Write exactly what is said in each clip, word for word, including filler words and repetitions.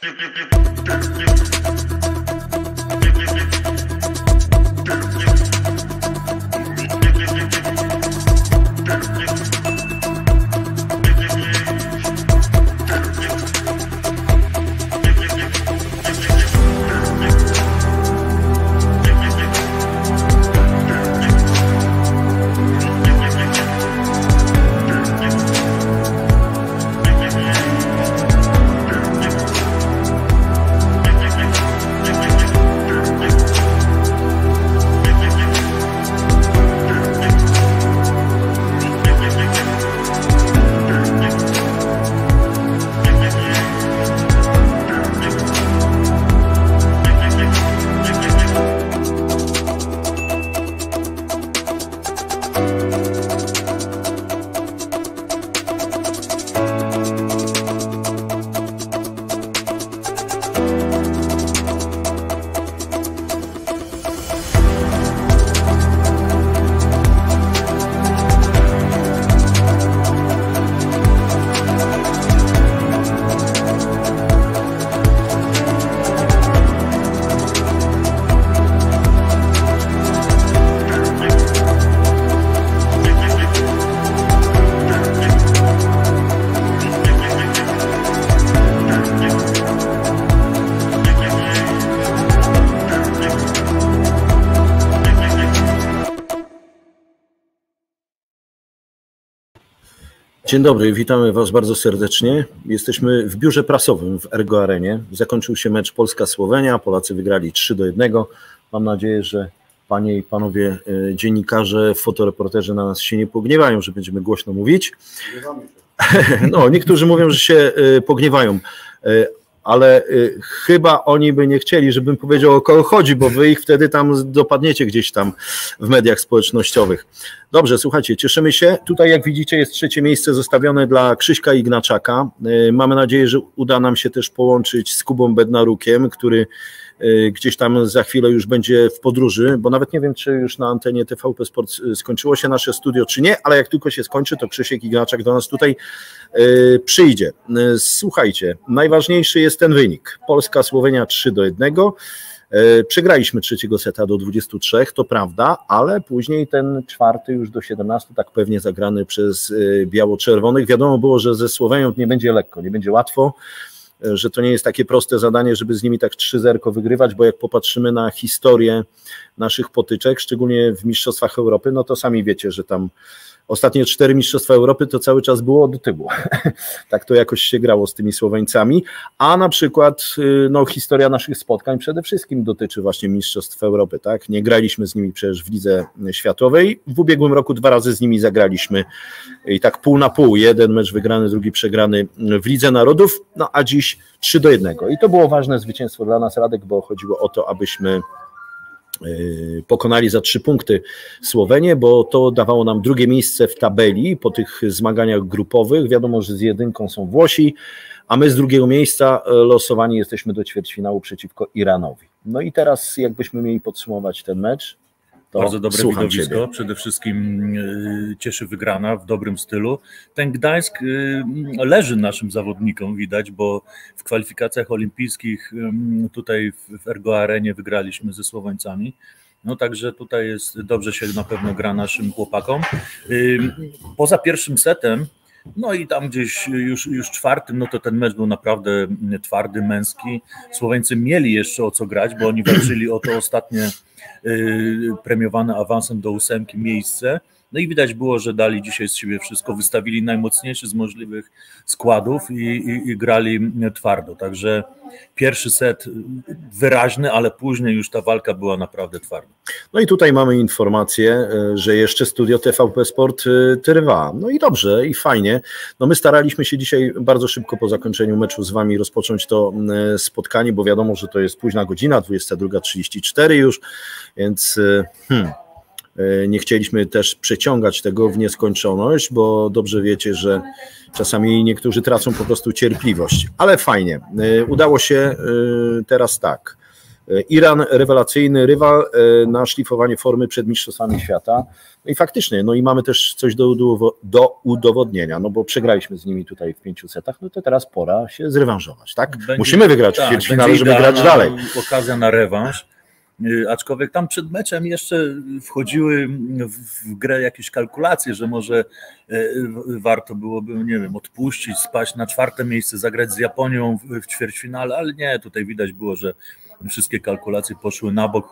Dzień dobry, witamy Was bardzo serdecznie. Jesteśmy w biurze prasowym w Ergo Arenie. Zakończył się mecz Polska-Słowenia, Polacy wygrali trzy do jednego. Mam nadzieję, że Panie i Panowie dziennikarze, fotoreporterzy na nas się nie pogniewają, że będziemy głośno mówić. No, niektórzy mówią, że się pogniewają, ale chyba oni by nie chcieli, żebym powiedział, o kogo chodzi, bo Wy ich wtedy tam dopadniecie gdzieś tam w mediach społecznościowych. Dobrze, słuchajcie, cieszymy się. Tutaj, jak widzicie, jest trzecie miejsce zostawione dla Krzyśka Ignaczaka. Mamy nadzieję, że uda nam się też połączyć z Kubą Bednarukiem, który gdzieś tam za chwilę już będzie w podróży, bo nawet nie wiem, czy już na antenie T V P Sport skończyło się nasze studio, czy nie, ale jak tylko się skończy, to Krzysiek Ignaczak do nas tutaj przyjdzie. Słuchajcie, najważniejszy jest ten wynik. Polska-Słowenia trzy do jednego. Przegraliśmy trzeciego seta do dwudziestu trzech, to prawda, ale później ten czwarty już do siedemnastu, tak pewnie zagrany przez biało-czerwonych. Wiadomo było, że ze Słowenią nie będzie lekko, nie będzie łatwo, że to nie jest takie proste zadanie, żeby z nimi tak trzy zero wygrywać, bo jak popatrzymy na historię naszych potyczek, szczególnie w Mistrzostwach Europy, no to sami wiecie, że tam ostatnie cztery Mistrzostwa Europy to cały czas było do tyłu. Tak to jakoś się grało z tymi Słoweńcami, a na przykład no, historia naszych spotkań przede wszystkim dotyczy właśnie Mistrzostw Europy. Tak? Nie graliśmy z nimi przecież w Lidze Światowej. W ubiegłym roku dwa razy z nimi zagraliśmy i tak pół na pół. Jeden mecz wygrany, drugi przegrany w Lidze Narodów, no a dziś trzy do jednego. I to było ważne zwycięstwo dla nas, Radek, bo chodziło o to, abyśmy pokonali za trzy punkty Słowenię, bo to dawało nam drugie miejsce w tabeli po tych zmaganiach grupowych. Wiadomo, że z jedynką są Włosi, a my z drugiego miejsca losowani jesteśmy do ćwierćfinału przeciwko Iranowi. No i teraz jakbyśmy mieli podsumować ten mecz, to bardzo dobre widowisko, ciebie. Przede wszystkim cieszy wygrana w dobrym stylu. Ten Gdańsk leży naszym zawodnikom, widać, bo w kwalifikacjach olimpijskich tutaj w Ergo Arenie wygraliśmy ze Słoweńcami. No także tutaj jest dobrze, się na pewno gra naszym chłopakom. Poza pierwszym setem, no i tam gdzieś już, już czwartym, no to ten mecz był naprawdę twardy, męski. Słoweńcy mieli jeszcze o co grać, bo oni walczyli o to ostatnie premiowane awansem do ósemki miejsce. No i widać było, że dali dzisiaj z siebie wszystko, wystawili najmocniejszy z możliwych składów i, i, i grali twardo. Także pierwszy set wyraźny, ale później już ta walka była naprawdę twarda. No i tutaj mamy informację, że jeszcze studio T V P Sport trwa. No i dobrze, i fajnie. No my staraliśmy się dzisiaj bardzo szybko po zakończeniu meczu z Wami rozpocząć to spotkanie, bo wiadomo, że to jest późna godzina, dwudziesta druga trzydzieści cztery już, więc hmm, nie chcieliśmy też przeciągać tego w nieskończoność, bo dobrze wiecie, że czasami niektórzy tracą po prostu cierpliwość, ale fajnie. Udało się teraz tak. Iran, rewelacyjny rywal na szlifowanie formy przed Mistrzostwami Świata. No i faktycznie, no i mamy też coś do, do udowodnienia, no bo przegraliśmy z nimi tutaj w pięciu setach, no to teraz pora się zrewanżować, tak? Będzie, musimy wygrać tak, w ćwierćfinale, żeby grać dalej. Okazja na rewanż. Aczkolwiek tam przed meczem jeszcze wchodziły w grę jakieś kalkulacje, że może warto byłoby, nie wiem, odpuścić, spaść na czwarte miejsce, zagrać z Japonią w ćwierćfinale, ale nie, tutaj widać było, że wszystkie kalkulacje poszły na bok.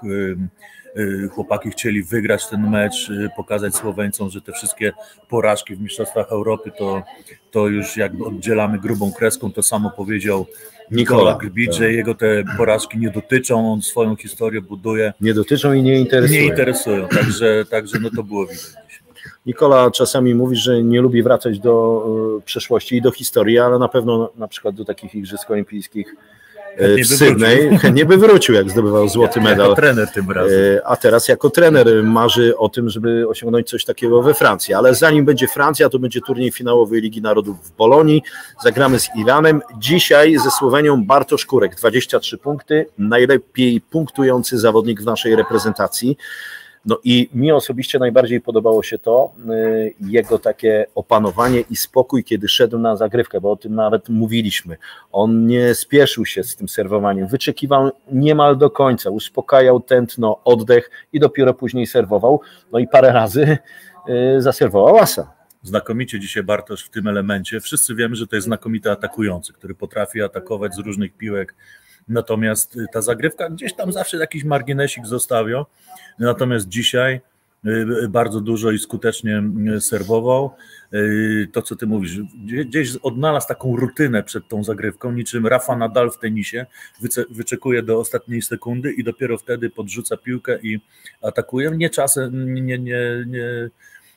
Chłopaki chcieli wygrać ten mecz, pokazać Słoweńcom, że te wszystkie porażki w Mistrzostwach Europy to, to już jakby oddzielamy grubą kreską, to samo powiedział Nikola Grbić, że jego te porażki nie dotyczą, on swoją historię buduje. Nie dotyczą i nie interesują. Nie interesują, także, także no to było widać. Nikola czasami mówi, że nie lubi wracać do przeszłości i do historii, ale na pewno na przykład do takich igrzysk olimpijskich w Sydney chętnie by wrócił, jak zdobywał złoty medal. Jako trener tym razem. A teraz jako trener marzy o tym, żeby osiągnąć coś takiego we Francji. Ale zanim będzie Francja, to będzie turniej finałowy Ligi Narodów w Bolonii. Zagramy z Iranem. Dzisiaj ze Słowenią Bartosz Kurek, dwadzieścia trzy punkty. Najlepiej punktujący zawodnik w naszej reprezentacji. No i mi osobiście najbardziej podobało się to, jego takie opanowanie i spokój, kiedy szedł na zagrywkę, bo o tym nawet mówiliśmy. On nie spieszył się z tym serwowaniem, wyczekiwał niemal do końca, uspokajał tętno, oddech i dopiero później serwował. No i parę razy zaserwował asa. Znakomicie dzisiaj Bartosz w tym elemencie. Wszyscy wiemy, że to jest znakomity atakujący, który potrafi atakować z różnych piłek. Natomiast ta zagrywka gdzieś tam zawsze jakiś marginesik zostawiał. Natomiast dzisiaj bardzo dużo i skutecznie serwował. To, co ty mówisz, gdzieś odnalazł taką rutynę przed tą zagrywką, niczym Rafa Nadal w tenisie, wyczekuje do ostatniej sekundy i dopiero wtedy podrzuca piłkę i atakuje. Nie czasem, nie, nie, nie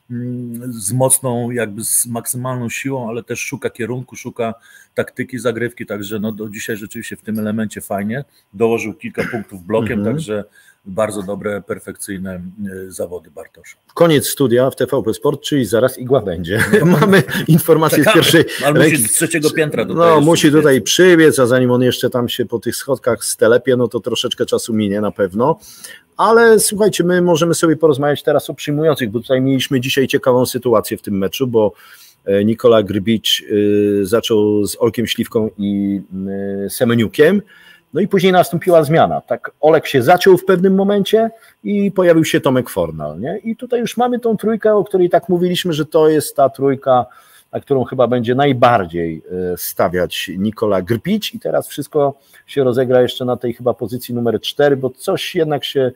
z mocną, jakby z maksymalną siłą, ale też szuka kierunku, szuka taktyki zagrywki, także no do dzisiaj rzeczywiście w tym elemencie fajnie. Dołożył kilka punktów blokiem, mhm. Także bardzo dobre, perfekcyjne zawody Bartosza. Koniec studia w T V P Sport, czyli zaraz igła będzie. Mamy informację z pierwszej ale musi z trzeciego piętra tutaj. No musi tutaj przybiec, a zanim on jeszcze tam się po tych schodkach stelepie, no to troszeczkę czasu minie na pewno. Ale słuchajcie, my możemy sobie porozmawiać teraz o przyjmujących, bo tutaj mieliśmy dzisiaj ciekawą sytuację w tym meczu, bo Nikola Grbić zaczął z Olkiem Śliwką i Semeniukiem, no i później nastąpiła zmiana. Tak Olek się zaciął w pewnym momencie i pojawił się Tomek Fornal, nie? I tutaj już mamy tą trójkę, o której tak mówiliśmy, że to jest ta trójka, na którą chyba będzie najbardziej stawiać Nikola Grbić i teraz wszystko się rozegra jeszcze na tej chyba pozycji numer cztery, bo coś jednak się,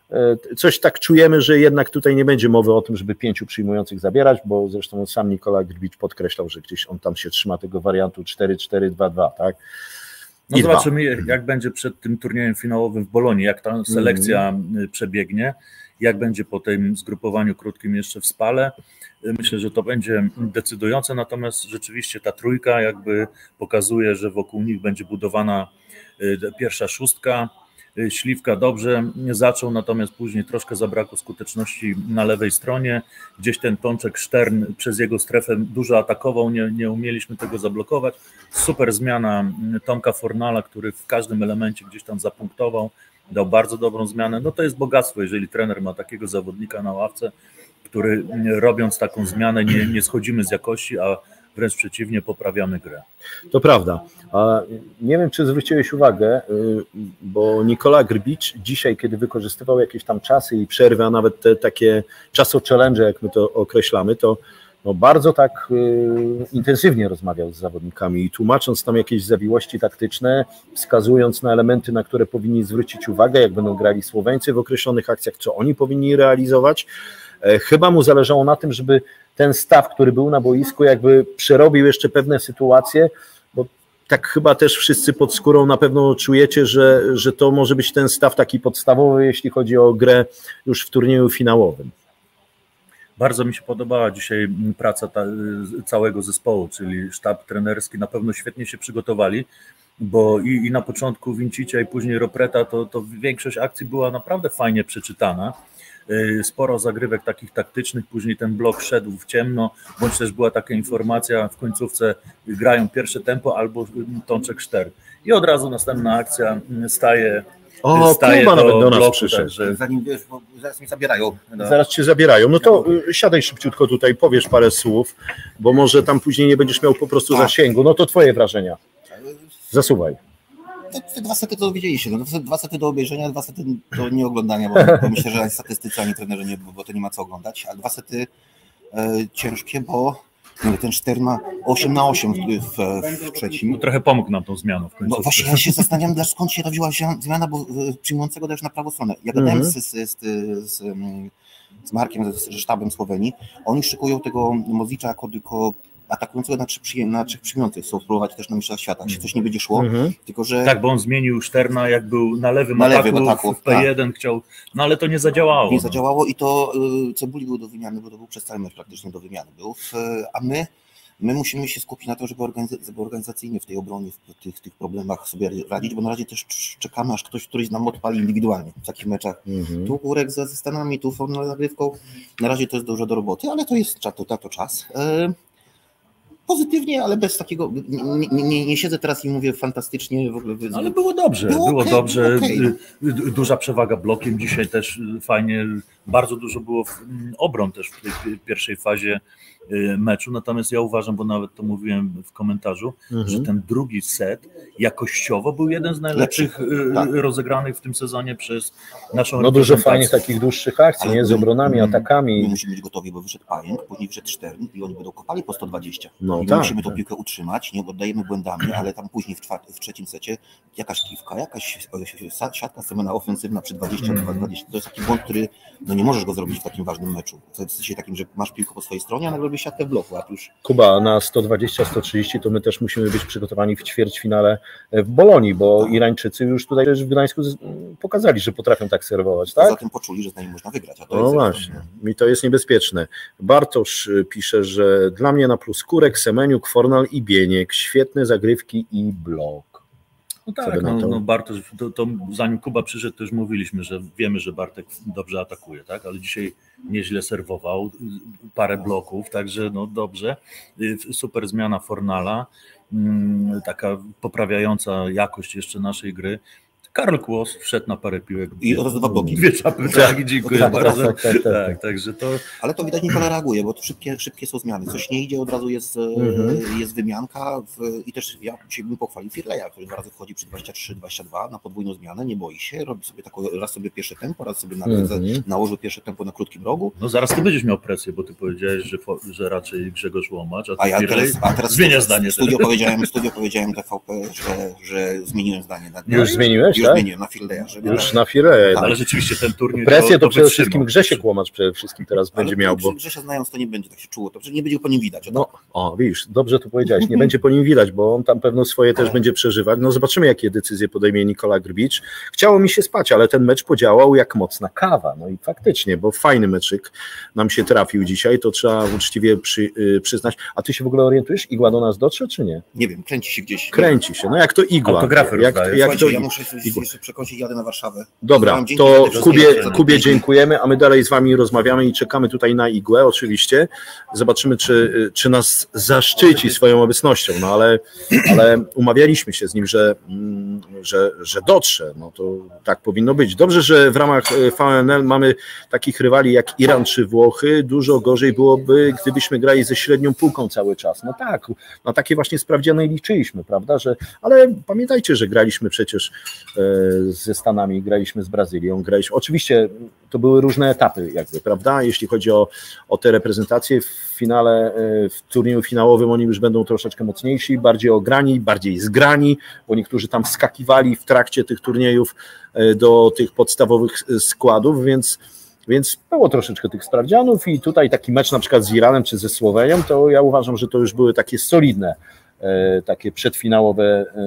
coś tak czujemy, że jednak tutaj nie będzie mowy o tym, żeby pięciu przyjmujących zabierać, bo zresztą sam Nikola Grbić podkreślał, że gdzieś on tam się trzyma tego wariantu cztery cztery dwa dwa, tak? No zobaczymy, jak będzie przed tym turniejem finałowym w Bolonii, jak ta selekcja mm. przebiegnie, jak będzie po tym zgrupowaniu krótkim jeszcze w Spale. Myślę, że to będzie decydujące, natomiast rzeczywiście ta trójka jakby pokazuje, że wokół nich będzie budowana pierwsza szóstka. Śliwka dobrze zaczął, natomiast później troszkę zabrakło skuteczności na lewej stronie. Gdzieś ten Tączek Sztern przez jego strefę dużo atakował, nie, nie umieliśmy tego zablokować. Super zmiana Tomka Fornala, który w każdym elemencie gdzieś tam zapunktował, dał bardzo dobrą zmianę. No to jest bogactwo, jeżeli trener ma takiego zawodnika na ławce, który robiąc taką zmianę nie, nie schodzimy z jakości, a wręcz przeciwnie, poprawiamy grę. To prawda. A nie wiem, czy zwróciłeś uwagę, bo Nikola Grbić dzisiaj, kiedy wykorzystywał jakieś tam czasy i przerwy, a nawet te takie czaso-challenge, jak my to określamy, to no bardzo tak y, intensywnie rozmawiał z zawodnikami i tłumacząc tam jakieś zawiłości taktyczne, wskazując na elementy, na które powinni zwrócić uwagę, jak będą grali Słoweńcy w określonych akcjach, co oni powinni realizować. E, chyba mu zależało na tym, żeby ten staw, który był na boisku, jakby przerobił jeszcze pewne sytuacje, bo tak chyba też wszyscy pod skórą na pewno czujecie, że, że to może być ten staw taki podstawowy, jeśli chodzi o grę już w turnieju finałowym. Bardzo mi się podobała dzisiaj praca ta, całego zespołu, czyli sztab trenerski, na pewno świetnie się przygotowali, bo i, i na początku Vincicia i później Ropreta to, to większość akcji była naprawdę fajnie przeczytana. Sporo zagrywek takich taktycznych, później ten blok szedł w ciemno, bądź też była taka informacja w końcówce, grają pierwsze tempo albo Tączek Sztern. I od razu następna akcja staje O, staje Kuba do nawet do nas bloku, przyszedł. także... Zanim wiesz, bo zaraz mnie zabierają. No. Zaraz cię zabierają. No to y, siadaj szybciutko tutaj, powiesz parę słów, bo może tam później nie będziesz miał po prostu Tak. zasięgu. No to twoje wrażenia. Zasuwaj. To te dwa sety to dowiedzieliście, no, dwa sety do obejrzenia, dwa sety do nieoglądania, bo, bo myślę, że ani statystycy, ani trenerzy nie, bo to nie ma co oglądać, a dwa sety e, ciężkie, bo no, ten cztery ma osiem na osiem w, w, w trzecim. No, trochę pomógł nam tą zmianą w końcu. Bo właśnie ja się zastanawiam, dla skąd się rodziła zmiana, bo e, przyjmującego też na prawą stronę. Ja gadałem Mhm. z, z, z, z, z Markiem, z, z sztabem Słowenii, oni szykują tego Mozicza jako tylko atakującego na trzech, przyjm- na trzech przyjmujących, chcą spróbować też na mistrzostwach świata, jeśli coś nie będzie szło, Mhm. tylko że... Tak, bo on zmienił Szterna, jak był na lewym Na ataku, lewym ataku, w P jeden chciał, no ale to nie zadziałało. Nie zadziałało i to y, Cebuli był do wymiany, bo to był przez cały mecz praktycznie do wymiany był, w, a my, my musimy się skupić na to, żeby, organiz- żeby organizacyjnie w tej obronie, w tych, tych problemach sobie radzić, bo na razie też czekamy, aż ktoś któryś nam odpali indywidualnie w takich meczach. Mhm. Tu Urek ze, ze Stanami, tu formą zagrywką, na razie to jest dużo do roboty, ale to jest to, to, to czas. Y, Pozytywnie, ale bez takiego, nie, nie, nie siedzę teraz i mówię fantastycznie. W ogóle. No, ale było dobrze, Było było okej, dobrze, okej. Du- duża przewaga blokiem, dzisiaj też fajnie, bardzo dużo było w- obron też w tej pi- pierwszej fazie y, meczu, natomiast ja uważam, bo nawet to mówiłem w komentarzu, Mhm. że ten drugi set jakościowo był jeden z najlepszych Lepszych, y, tak. rozegranych w tym sezonie przez naszą No dużo reprezentację. fajnych takich dłuższych akcji, Ale nie? Z my- obronami, mm, My atakami. musimy być gotowi, bo wyszedł Pajęk, później wyszedł Sztern i oni będą kopali po sto dwadzieścia. No I my tak, musimy tą tak. piłkę utrzymać, nie oddajemy błędami, ale tam później w, czwart- w trzecim secie jakaś kiwka, jakaś e, siatka Semena ofensywna przy dwadzieścia dwa dwadzieścia. To jest taki błąd, który no nie możesz go zrobić w takim ważnym meczu. To jest w sensie takim, że masz piłkę po swojej stronie, a nagle robisz siatkę w bloku, a tu już Kuba, na sto dwadzieścia sto trzydzieści to my też musimy być przygotowani w ćwierćfinale w Bolonii, bo Tak. Irańczycy już tutaj też w Gdańsku z- pokazali, że potrafią tak serwować, poza tak? tym poczuli, że z nami można wygrać. A to No jest właśnie, mi to jest niebezpieczne. Bartosz y, pisze, że dla mnie na plus Kurek, Semeniuk, Fornal i Bieniek, świetne zagrywki i blok. No Co wy tak, na no, to? no Bartosz, to, to zanim Kuba przyszedł, to już mówiliśmy, że wiemy, że Bartek dobrze atakuje, tak? Ale dzisiaj nieźle serwował, parę bloków, także no dobrze. Super zmiana Fornala, mm, taka poprawiająca jakość jeszcze naszej gry. Karol Kłos wszedł na parę piłek. I oraz dwa bloki. Dwie czapy, tak, dziękuję Tak, bardzo. tak, tak, tak, tak. Tak, także to Ale to widać, Nikola reaguje, bo to szybkie, szybkie są zmiany. Coś nie idzie, od razu jest, e, Mhm. jest wymianka w, i też ja się bym pochwalił Firleja, który dwa razy wchodzi przy dwadzieścia trzy dwadzieścia dwa na podwójną zmianę, nie boi się, robi sobie taką, raz sobie pierwsze tempo, raz sobie na, Mhm. nałożył pierwsze tempo na krótkim rogu. no zaraz ty będziesz miał presję, bo ty powiedziałeś, że, fo- że raczej Grzegorz Łomacz, a ty A ja Firlej teraz, a teraz zmienia w zdanie. studio powiedziałem, w studio powiedziałem T V P, że, że zmieniłem zdanie. Na, Już zmieniłeś, Już tak? zmieniłem na Firleja. Żeby Już na Fireję. Tak. Ale rzeczywiście ten turniej Presję to przede wytrzymał. wszystkim Grzesiek Łomacz przede wszystkim teraz będzie miał, bo Grzesia znając, to nie będzie tak się czuło, to nie będzie po nim widać. no, o widzisz, dobrze tu powiedziałeś, nie będzie po nim widać, bo on tam pewno swoje też będzie przeżywać. No zobaczymy, jakie decyzje podejmie Nikola Grbicz. Chciało mi się spać, ale ten mecz podziałał jak mocna kawa. No i faktycznie, bo fajny meczyk nam się trafił dzisiaj, to trzeba uczciwie przy, y, przyznać. A ty się w ogóle orientujesz? Igła do nas dotrze, czy nie? Nie wiem, kręci się gdzieś. Kręci się, no jak to igła. Autografy jak, rozdaje. jak to... Słuchajcie, ja muszę igła. jeszcze przekąsić, jadę na Warszawę. Dobra, Wam dzięki to za te wszystkie Kubie, rzeczy. Kubie dziękujemy, a my dalej z wami rozmawiamy i czekamy tutaj na igłę oczywiście. Zobaczymy, czy, czy nas zaszczyci swoją obecnością, no ale, ale umawialiśmy się z nim, że, mm, że, że dotrze, no to tak powinno być. Dobrze, że w ramach V N L mamy takich rywali jak Iran czy Włochy, dużo gorzej byłoby, gdybyśmy grali ze średnią półką cały czas. No tak, na takie właśnie sprawdziane liczyliśmy, prawda, że, ale pamiętajcie, że graliśmy przecież e, ze Stanami, graliśmy z Brazylią, graliśmy, oczywiście to były różne etapy jakby, prawda, jeśli chodzi o, o te reprezentacje w finale, e, w turnieju finałowym oni już będą troszeczkę mocniejsi, bardziej ograni, bardziej zgrani, bo niektórzy tam wskakiwali w trakcie tych turniejów e, do tych podstawowych składów, więc Więc było troszeczkę tych sprawdzianów i tutaj taki mecz na przykład z Iranem czy ze Słowenią, to ja uważam, że to już były takie solidne, e, takie przedfinałowe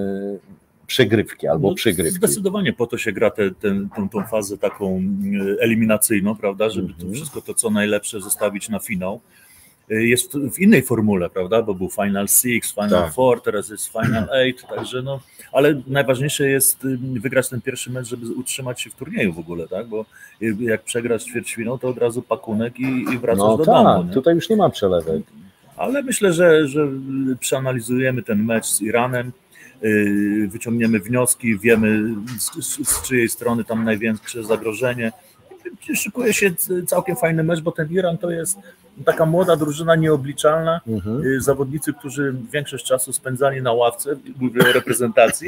e, przegrywki albo No, przygrywki. Zdecydowanie po to się gra tę te, te, tą fazę taką eliminacyjną, prawda, żeby to Mhm. wszystko to co najlepsze zostawić na finał. Jest w innej formule, prawda, bo był Final Six, Final Tak. Four, teraz jest Final Eight, także no, ale najważniejsze jest wygrać ten pierwszy mecz, żeby utrzymać się w turnieju w ogóle, tak, bo jak przegrasz ćwierćfinał, to od razu pakunek i, i wracasz No do tak, domu. Nie? tutaj już nie ma przelewek. Ale myślę, że, że przeanalizujemy ten mecz z Iranem. wyciągniemy wnioski, wiemy z, z czyjej strony tam największe zagrożenie. Szykuje się całkiem fajny mecz, bo ten Iran to jest taka młoda drużyna nieobliczalna, mhm. zawodnicy, którzy większość czasu spędzali na ławce, mówię o reprezentacji,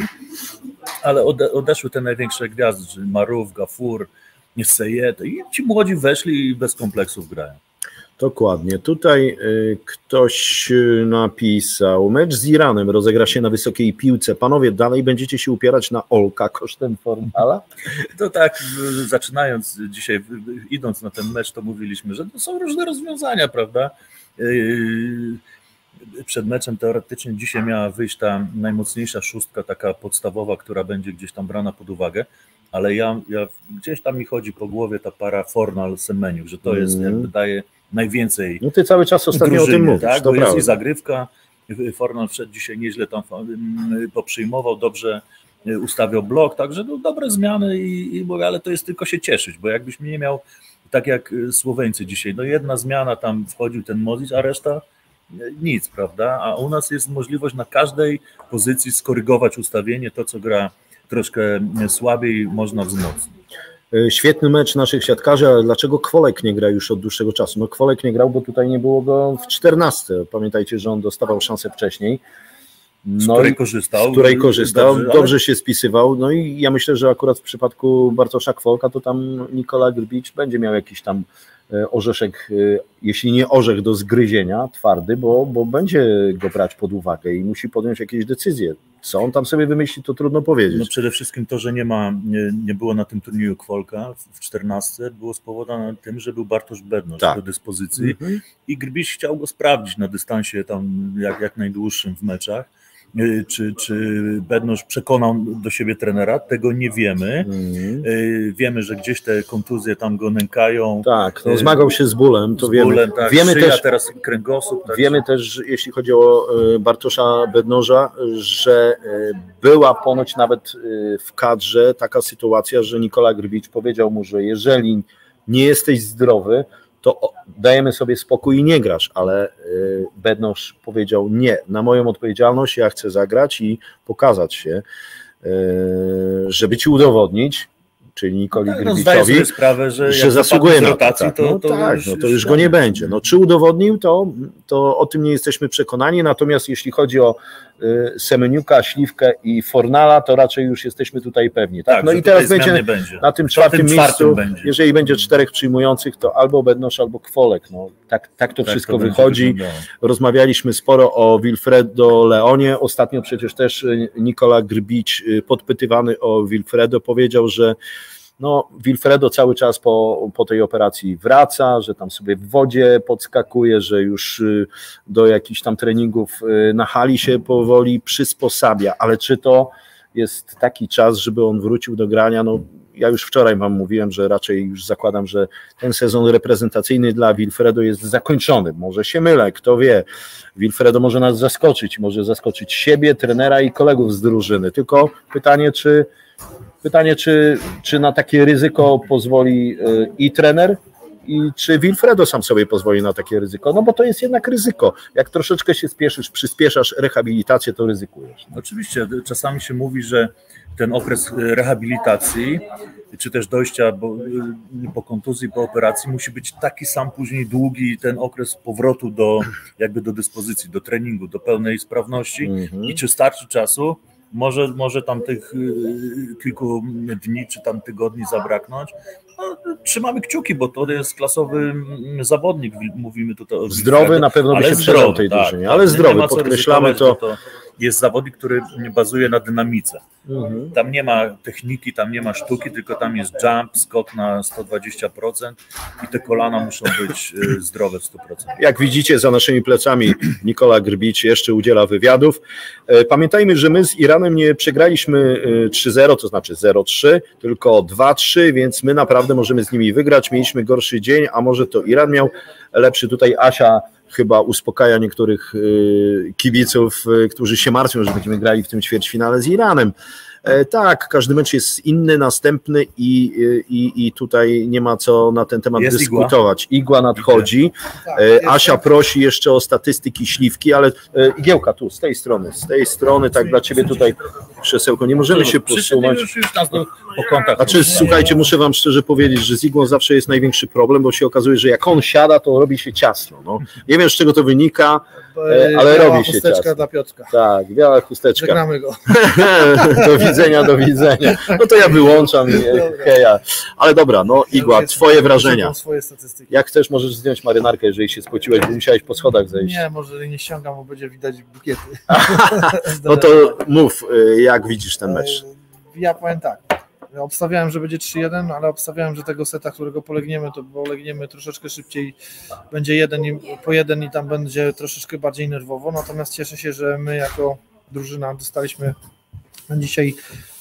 ale ode, odeszły te największe gwiazdy, czyli Maruf, Gafur, Sejed i ci młodzi weszli i bez kompleksów grają. Dokładnie. Tutaj y, ktoś napisał, mecz z Iranem rozegra się na wysokiej piłce. Panowie, dalej będziecie się upierać na Olka kosztem Fornala? To tak, zaczynając dzisiaj, idąc na ten mecz, to mówiliśmy, że to są różne rozwiązania, prawda? Yy, przed meczem teoretycznie dzisiaj miała wyjść ta najmocniejsza szóstka, taka podstawowa, która będzie gdzieś tam brana pod uwagę, ale ja, ja gdzieś tam mi chodzi po głowie ta para Fornal-Semeniuk, że to mm. jest, jakby daje najwięcej. No ty cały czas ostatnio drużyny, o tym mówisz, tak? Bo jest i zagrywka. Fornal wszedł dzisiaj nieźle tam poprzyjmował, dobrze ustawiał blok, także no, dobre zmiany i, i mówię, ale to jest tylko się cieszyć, bo jakbyś nie miał, tak jak Słoweńcy dzisiaj, no jedna zmiana tam wchodził ten Modric, a reszta nic, prawda? A u nas jest możliwość na każdej pozycji skorygować ustawienie, to co gra troszkę słabiej można wzmocnić. Świetny mecz naszych siatkarzy, ale dlaczego Kwolek nie gra już od dłuższego czasu? No Kwolek nie grał, bo tutaj nie było go w czternastce. Pamiętajcie, że on dostawał szansę wcześniej. No z której korzystał. Z której korzystał, dobrze, dobrze ale... się spisywał. No i ja myślę, że akurat w przypadku Bartosza Kwolka to tam Nikola Grbić będzie miał jakiś tam orzeszek, jeśli nie orzech do zgryzienia, twardy, bo, bo będzie go brać pod uwagę i musi podjąć jakieś decyzje. Co on tam sobie wymyśli, to trudno powiedzieć. No przede wszystkim to, że nie ma, nie, nie było na tym turnieju Kwolka w czternastce, było spowodowane tym, że był Bartosz Bednosz tak. do dyspozycji mm-hmm. i Grbić chciał go sprawdzić na dystansie tam jak, jak najdłuższym w meczach. Czy, czy Bednosz przekonał do siebie trenera, tego nie wiemy. Mm. Wiemy, że gdzieś te kontuzje tam go nękają. Tak, no, zmagał się z bólem, to z wiemy. Bólem, tak, wiemy szyja, też, teraz kręgosłup. Tak, wiemy że... też, jeśli chodzi o Bartosza Bednoża, że była ponoć nawet w kadrze taka sytuacja, że Nikola Grbić powiedział mu, że jeżeli nie jesteś zdrowy, to dajemy sobie spokój i nie grasz, ale Bednosz powiedział nie, na moją odpowiedzialność, ja chcę zagrać i pokazać się, żeby ci udowodnić, czyli Nikoli tak, Grbiczowi, no sprawę, że, że zasługuje na rotacji, tak. to, no to, tak, już, no to już go nie będzie. No, czy udowodnił, to, to o tym nie jesteśmy przekonani, natomiast jeśli chodzi o y, Semeniuka, Śliwkę i Fornala, to raczej już jesteśmy tutaj pewni. Tak? Tak, no i teraz będzie, będzie na tym czwartym miejscu, będzie. Jeżeli będzie czterech przyjmujących, to albo Bednosz, albo Kwolek. No, tak, tak to tak wszystko to wychodzi. Rozmawialiśmy sporo o Wilfredo Leonie. Ostatnio przecież też Nikola Grbić, podpytywany o Wilfredo, powiedział, że no, Wilfredo cały czas po, po tej operacji wraca, że tam sobie w wodzie podskakuje, że już do jakichś tam treningów na hali się powoli przysposabia, ale czy to jest taki czas, żeby on wrócił do grania? No, ja już wczoraj wam mówiłem, że raczej już zakładam, że ten sezon reprezentacyjny dla Wilfredo jest zakończony. Może się mylę, kto wie. Wilfredo może nas zaskoczyć, może zaskoczyć siebie, trenera i kolegów z drużyny. Tylko pytanie, czy Pytanie, czy, czy na takie ryzyko pozwoli i trener, i czy Wilfredo sam sobie pozwoli na takie ryzyko, no bo to jest jednak ryzyko. Jak troszeczkę się spieszysz, przyspieszasz rehabilitację, to ryzykujesz. No. Oczywiście, czasami się mówi, że ten okres rehabilitacji, czy też dojścia bo, po kontuzji, po operacji musi być taki sam później długi ten okres powrotu do, jakby do dyspozycji, do treningu, do pełnej sprawności mm-hmm. i czy starczy czasu. Może, może tam tych kilku dni czy tam tygodni zabraknąć. No, trzymamy kciuki, bo to jest klasowy zawodnik, mówimy tutaj o zdrowy Wilfredo, na pewno by się przydał tej drużynie, tak, ale zdrowy, podkreślamy to. to. Jest zawodnik, który bazuje na dynamice. Mhm. Tam nie ma techniki, tam nie ma sztuki, tylko tam jest jump, skok na sto dwadzieścia procent i te kolana muszą być zdrowe w stu procentach. Jak widzicie, za naszymi plecami Nikola Grbić jeszcze udziela wywiadów. Pamiętajmy, że my z Iranem nie przegraliśmy trzy zero, to znaczy zero trzy, tylko dwa trzy, więc my naprawdę możemy z nimi wygrać. Mieliśmy gorszy dzień, a może to Iran miał lepszy. Tutaj Asia chyba uspokaja niektórych kibiców, którzy się martwią, że będziemy grali w tym ćwierćfinale z Iranem. E, tak, każdy mecz jest inny, następny i, i, i tutaj nie ma co na ten temat jest dyskutować. Igła, igła nadchodzi. E, Asia prosi jeszcze o statystyki śliwki, ale e, igiełka tu, z tej strony, z tej strony, tak dla ciebie tutaj krzesełko. Nie możemy się posunąć. Już, już nas do, po kątach. Znaczy, słuchajcie, muszę wam szczerze powiedzieć, że z igłą zawsze jest największy problem, bo się okazuje, że jak on siada, to robi się ciasno. No. Nie wiem, z czego to wynika, ale biała robi się ciasno. Dla Piotrka. Tak, biała chusteczka. Żegnamy go. Do widzenia, do widzenia. No to ja wyłączam i heja. Ale dobra, no Igła, twoje wrażenia. Swoje statystyki. Jak chcesz, możesz zdjąć marynarkę, jeżeli się spociłeś, bo musiałeś po schodach zejść. Nie, może nie ściągam, bo będzie widać bukiety. No to mów, jak widzisz ten mecz? Ja powiem tak. Obstawiałem, że będzie trzy jeden, ale obstawiałem, że tego seta, którego polegniemy, to polegniemy troszeczkę szybciej, będzie jeden i, po jeden i tam będzie troszeczkę bardziej nerwowo, natomiast cieszę się, że my jako drużyna dostaliśmy dzisiaj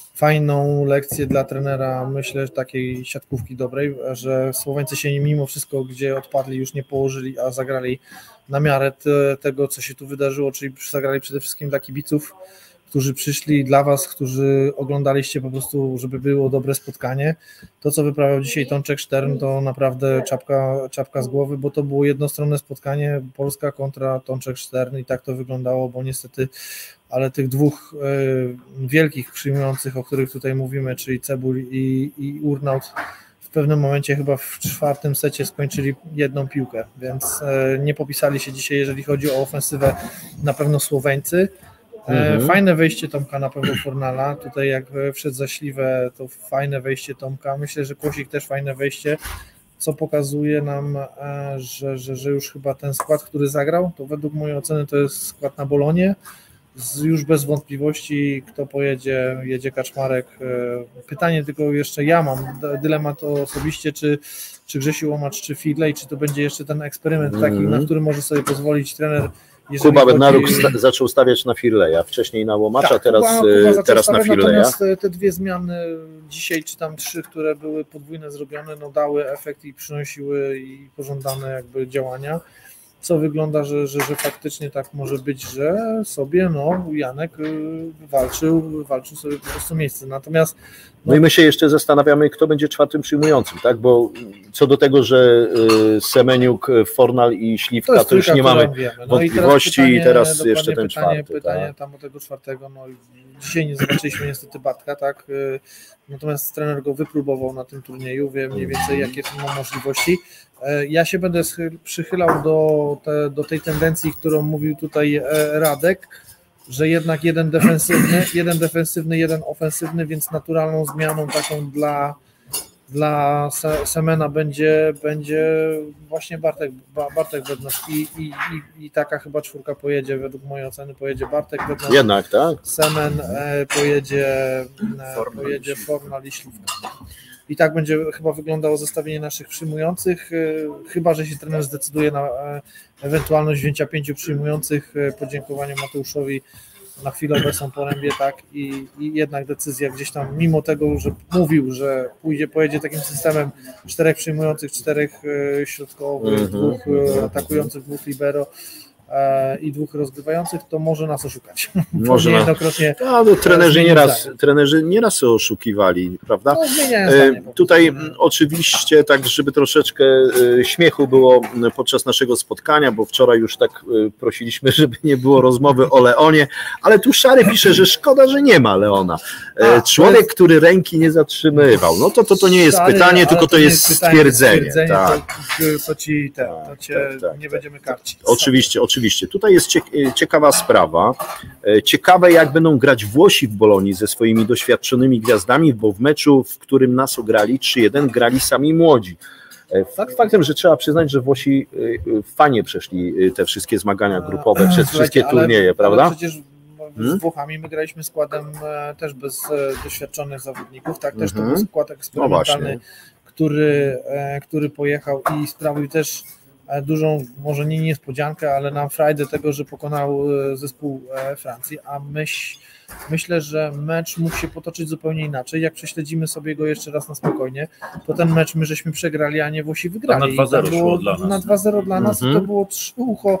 fajną lekcję dla trenera, myślę, takiej siatkówki dobrej, że Słoweńcy się mimo wszystko, gdzie odpadli, już nie położyli, a zagrali na miarę te, tego, co się tu wydarzyło, czyli zagrali przede wszystkim dla kibiców, którzy przyszli, dla was, którzy oglądaliście po prostu, żeby było dobre spotkanie. To, co wyprawiał dzisiaj Tączek Sztern, to naprawdę czapka, czapka z głowy, bo to było jednostronne spotkanie, Polska kontra Tączek Sztern i tak to wyglądało, bo niestety, ale tych dwóch y, wielkich przyjmujących, o których tutaj mówimy, czyli Cebul i, i Urnaut, w pewnym momencie chyba w czwartym secie skończyli jedną piłkę, więc y, nie popisali się dzisiaj, jeżeli chodzi o ofensywę, na pewno Słoweńcy. Mhm. Fajne wejście Tomka na pewno Fornala, tutaj jak wszedł za Śliwę, to fajne wejście Tomka, myślę, że Kłosik też fajne wejście, co pokazuje nam, że, że, że już chyba ten skład, który zagrał, to według mojej oceny to jest skład na Bolonię, już bez wątpliwości kto pojedzie, jedzie Kaczmarek. Pytanie tylko jeszcze ja mam, dylemat osobiście, czy, czy Grzesiu Łomacz, czy Fidley, czy to będzie jeszcze ten eksperyment taki, mhm. na który może sobie pozwolić trener. Kuba chodzi... Bednaruk sta- zaczął stawiać na Firleja, wcześniej na Łomacza, tak, teraz, Kuba, teraz na Firleja. Natomiast te dwie zmiany dzisiaj, czy tam trzy, które były podwójne zrobione, no dały efekt i przynosiły i pożądane jakby działania, co wygląda, że, że, że faktycznie tak może być, że sobie no Janek walczył, walczył sobie po prostu miejsce. Natomiast no, no i my się jeszcze zastanawiamy, kto będzie czwartym przyjmującym, tak? Bo co do tego, że Semeniuk, Fornal i Śliwka, to, to już nie mamy no wątpliwości i teraz, i teraz jeszcze ten pytanie, czwarty. Pytanie tak? tam o tego czwartego, no dzisiaj nie zobaczyliśmy niestety Bartka, tak? Natomiast trener go wypróbował na tym turnieju, wie mniej więcej jakie są możliwości. Ja się będę przychylał do, te, do tej tendencji, którą mówił tutaj Radek, że jednak jeden defensywny, jeden defensywny, jeden ofensywny, więc naturalną zmianą taką dla, dla Semena będzie, będzie właśnie Bartek, Bartek Bednarz i, i, i, i taka chyba czwórka pojedzie, według mojej oceny pojedzie Bartek Bednarz, jednak, tak? Semen pojedzie, pojedzie Fornal i Śliwka. I tak będzie chyba wyglądało zestawienie naszych przyjmujących, chyba że się trener zdecyduje na ewentualność wzięcia pięciu przyjmujących, podziękowanie Mateuszowi na chwilę obecną porębie, tak, i, i jednak decyzja gdzieś tam, mimo tego, że mówił, że pójdzie, pojedzie takim systemem czterech przyjmujących, czterech środkowych, mm-hmm. dwóch atakujących, dwóch libero i dwóch rozgrywających, to może nas oszukać. Może niejednokrotnie. A, no, trenerzy, nieraz, trenerzy nieraz oszukiwali, prawda? No, zdanie, Tutaj hmm. oczywiście tak, żeby troszeczkę śmiechu było podczas naszego spotkania, bo wczoraj już tak prosiliśmy, żeby nie było rozmowy o Leonie, ale tu Szary pisze, że szkoda, że nie ma Leona. A, Człowiek, jest... który ręki nie zatrzymywał. No to to, to nie jest Szary, pytanie, tylko to, to jest stwierdzenie. stwierdzenie tak. to, to ci te, to cię tak, tak, nie tak. będziemy karcić. Oczywiście, oczywiście. Tutaj jest ciekawa sprawa. Ciekawe, jak będą grać Włosi w Bolonii ze swoimi doświadczonymi gwiazdami, bo w meczu, w którym nas ograli trzy jeden, grali sami młodzi. Fakt faktem, że trzeba przyznać, że Włosi fajnie przeszli te wszystkie zmagania grupowe, przez wszystkie turnieje, ale, prawda? Ale przecież z Włochami my graliśmy składem też bez doświadczonych zawodników, tak? Też to był skład eksperymentalny, no który, który pojechał i sprawił też dużą, może nie niespodziankę, ale nam frajdę tego, że pokonał zespół Francji, a myśl, myślę, że mecz mógł się potoczyć zupełnie inaczej. Jak prześledzimy sobie go jeszcze raz na spokojnie, to ten mecz my żeśmy przegrali, a nie Włosi wygrali. Na dwa zero szło dla nas. Na dwa zero dla nas mm-hmm. i to było trzy ucho,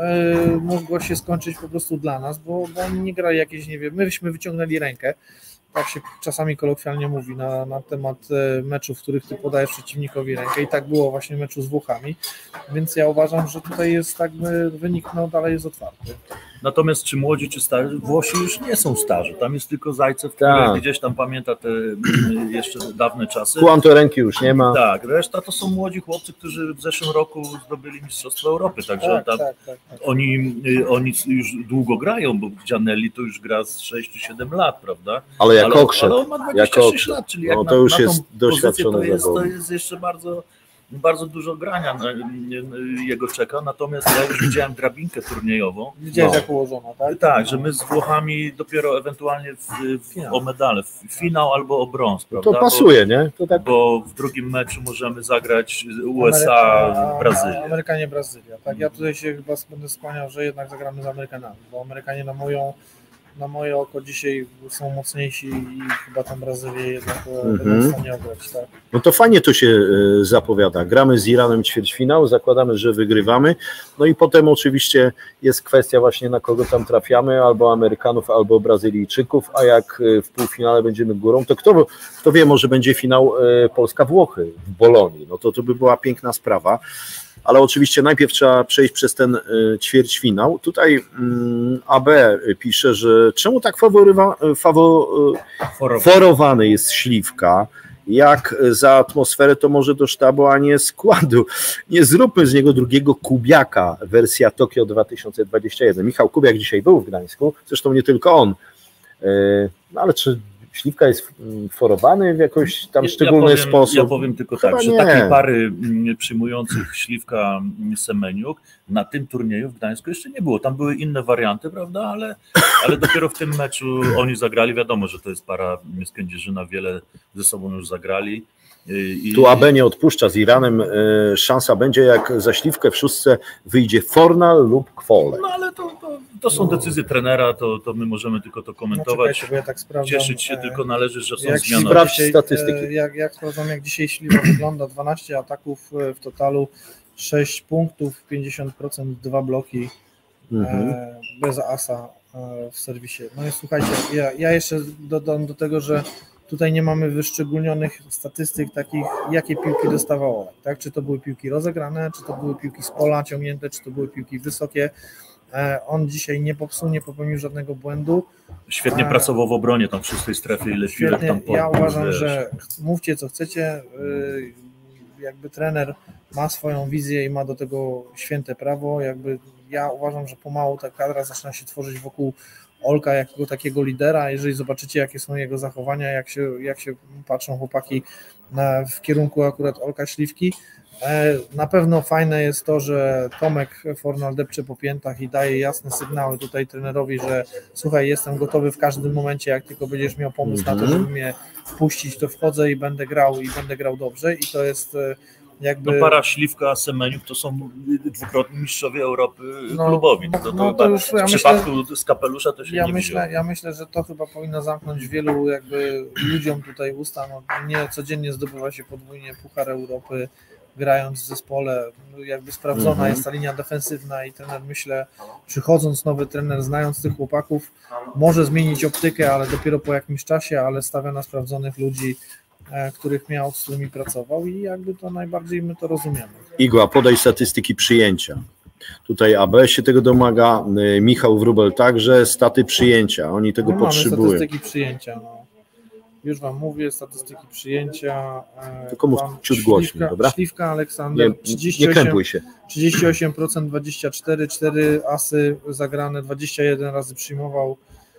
yy, mogło się skończyć po prostu dla nas, bo, bo oni nie grali jakieś, nie wiem, myśmy wyciągnęli rękę tak się czasami kolokwialnie mówi na, na temat meczów, w których ty podajesz przeciwnikowi rękę i tak było właśnie w meczu z Włochami, więc ja uważam, że tutaj jest tak, wynik no, dalej jest otwarty. Natomiast czy młodzi, czy starzy? Włosi już nie są starzy, tam jest tylko Zajcew, który tak. gdzieś tam pamięta te jeszcze dawne czasy. Kłam to ręki już nie ma. Tak, reszta to są młodzi chłopcy, którzy w zeszłym roku zdobyli Mistrzostwo Europy, także tak, tam tak, tak, tak. Oni, oni już długo grają, bo Gianelli to już gra z sześć czy siedem lat, prawda? Ale jak okrzep. Ale on ma dwadzieścia sześć lat, czyli jak no, to na, już na jest doświadczony to jest, to jest jeszcze bardzo, bardzo dużo grania jego czeka, natomiast ja już widziałem drabinkę turniejową. Widziałeś no. jak ułożona, tak? Tak, że my z Włochami dopiero ewentualnie w, w, o medale, w finał albo o brąz, prawda? To pasuje, bo, nie? To tak... Bo w drugim meczu możemy zagrać U S A, Brazylia. Amerykanie, Brazylia. Tak, ja tutaj się chyba będę skłaniał, że jednak zagramy z Amerykanami, bo Amerykanie na moją Na moje oko dzisiaj są mocniejsi i chyba tam Brazylię jednak mm-hmm. będą w stanie ograć. Tak? No to fajnie to się y, zapowiada. Gramy z Iranem ćwierćfinał, zakładamy, że wygrywamy. No i potem oczywiście jest kwestia właśnie na kogo tam trafiamy, albo Amerykanów, albo Brazylijczyków, a jak w półfinale będziemy górą, to kto, kto wie, może będzie finał y, Polska-Włochy w Bolonii. No to to by była piękna sprawa. Ale oczywiście najpierw trzeba przejść przez ten ćwierćfinał. Tutaj A B pisze, że czemu tak faworywa, faworowany jest Śliwka, jak za atmosferę to może do sztabu, a nie składu. Nie zróbmy z niego drugiego Kubiaka, wersja Tokio dwa tysiące dwadzieścia jeden. Michał Kubiak dzisiaj był w Gdańsku, zresztą nie tylko on. No ale czy Śliwka jest forowany w jakoś tam szczególny ja powiem, sposób? Ja powiem tylko Chyba tak, że nie. takiej pary przyjmujących Śliwka Semeniuk na tym turnieju w Gdańsku jeszcze nie było. Tam były inne warianty, prawda, ale, ale dopiero w tym meczu oni zagrali. Wiadomo, że to jest para z Kędzierzyna, wiele ze sobą już zagrali. I, tu A B nie odpuszcza z Iranem, szansa będzie, jak za Śliwkę w szóstce wyjdzie Fornal lub Kwole. No ale to, to, to są decyzje trenera, to, to my możemy tylko to komentować. No, ja tak sprawdzam, cieszyć się tylko należy, że są jak zmiany. Sprawdź statystyki. Jak, jak sprawdzam, jak dzisiaj Śliwa wygląda, dwanaście ataków w totalu, sześć punktów, pięćdziesiąt procent, dwa bloki, mhm. e, bez asa e, w serwisie. No i słuchajcie, ja, ja jeszcze dodam do tego, że tutaj nie mamy wyszczególnionych statystyk takich, jakie piłki dostawało, tak? Czy to były piłki rozegrane, czy to były piłki z pola ciągnięte, czy to były piłki wysokie. On dzisiaj nie popsuł, nie popełnił żadnego błędu. Świetnie pracował w obronie tam w szóstej strefie, ile piłek tam po. Ja uważam, wiesz. że mówcie co chcecie, jakby trener ma swoją wizję i ma do tego święte prawo, jakby ja uważam, że pomału ta kadra zaczyna się tworzyć wokół Olka jako takiego lidera. Jeżeli zobaczycie, jakie są jego zachowania, jak się, jak się patrzą chłopaki na, w kierunku akurat Olka Śliwki, na pewno fajne jest to, że Tomek Fornal depcze po piętach i daje jasne sygnały tutaj trenerowi, że słuchaj, jestem gotowy w każdym momencie, jak tylko będziesz miał pomysł mm-hmm. na to, żeby mnie wpuścić, to wchodzę i będę grał i będę grał dobrze i to jest jakby... No para Śliwka, Semeniuk to są dwukrotni mistrzowie Europy no, klubowi. No, to, no, to, to już, w ja przypadku myślę, z kapelusza to się ja nie myślę, wzięło. Ja myślę, że to chyba powinno zamknąć wielu jakby ludziom tutaj usta. No, nie codziennie zdobywa się podwójnie Puchar Europy, grając w zespole, jakby sprawdzona mm-hmm. jest ta linia defensywna i trener, myślę, przychodząc nowy trener, znając tych chłopaków, może zmienić optykę, ale dopiero po jakimś czasie, ale stawia na sprawdzonych ludzi, których miał, z którymi pracował i jakby to najbardziej my to rozumiemy. Igła, podaj statystyki przyjęcia. Tutaj A B się tego domaga, Michał Wróbel także, staty przyjęcia, oni tego no, potrzebują. Mamy statystyki przyjęcia, no. Już wam mówię, statystyki przyjęcia. Tylko mów ciut głośniej, dobra? Śliwka Aleksander, nie, trzydzieści osiem, nie krępuj się. trzydzieści osiem procent, dwadzieścia cztery, cztery asy zagrane, dwadzieścia jeden razy przyjmował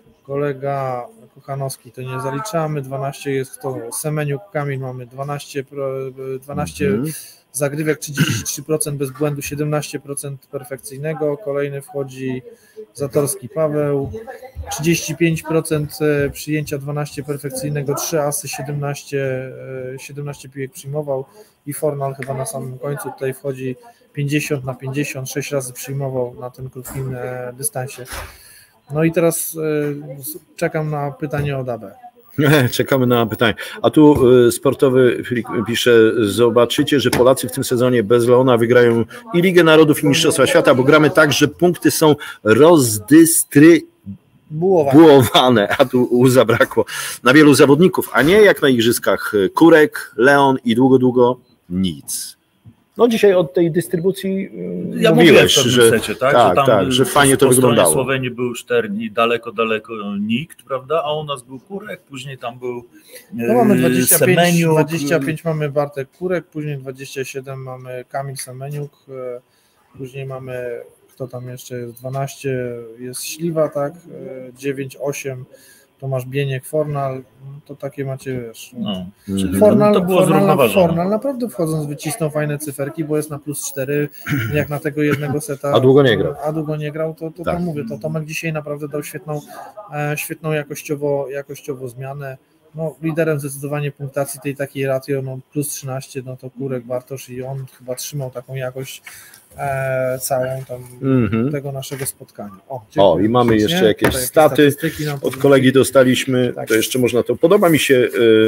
kolega Kochanowski, to nie zaliczamy, dwanaście jest kto, Semeniuk Kamil, mamy dwanaście, dwanaście mhm. zagrywek, trzydzieści trzy procent bez błędu, siedemnaście procent perfekcyjnego, kolejny wchodzi Zatorski Paweł, trzydzieści pięć procent przyjęcia, dwanaście perfekcyjnego, trzy asy, siedemnaście, siedemnaście piłek przyjmował i Fornal chyba na samym końcu tutaj wchodzi pięćdziesiąt na pięćdziesiąt, sześć razy przyjmował na tym krótkim dystansie. No i teraz czekam na pytanie od A B. Czekamy na pytanie. A tu sportowy pisze, zobaczycie, że Polacy w tym sezonie bez Leona wygrają i Ligę Narodów i Mistrzostwa Świata, bo gramy tak, że punkty są rozdystry... Bułowane. bułowane, a tu u zabrakło na wielu zawodników, a nie jak na igrzyskach Kurek, Leon i długo, długo nic. No dzisiaj od tej dystrybucji ja mówiłeś, mówiłem w że, secie, tak? tak, że, tam tak, że fajnie to po wyglądało. W Słowenii był Stern i daleko, daleko nikt, prawda? A u nas był Kurek, później tam był No mamy dwadzieścia pięć, Semeniuk. dwadzieścia pięć mamy Bartek Kurek, później dwadzieścia siedem mamy Kamil Semeniuk, później mamy, kto tam jeszcze jest, dwanaście jest Śliwa, tak? dziewięć, osiem Tomasz Bieniek, Fornal, to takie macie, wiesz. No. Fornal, to było Fornal, zrównoważone. Fornal naprawdę wchodząc wycisnął fajne cyferki, bo jest na plus cztery, jak na tego jednego seta. A długo nie grał. A długo nie grał, to, to Tak. tam mówię, to Tomek dzisiaj naprawdę dał świetną, e, świetną jakościowo, jakościowo zmianę. No, liderem zdecydowanie punktacji tej takiej ratio, no plus trzynaście, no to Kurek, Bartosz i on chyba trzymał taką jakość e, całą tam Mhm. tego naszego spotkania. O, O, i mamy ślicznie. jeszcze jakieś Tutaj staty statystyki nam od powinny- kolegi dostaliśmy, Tak. to jeszcze można to, podoba mi się y,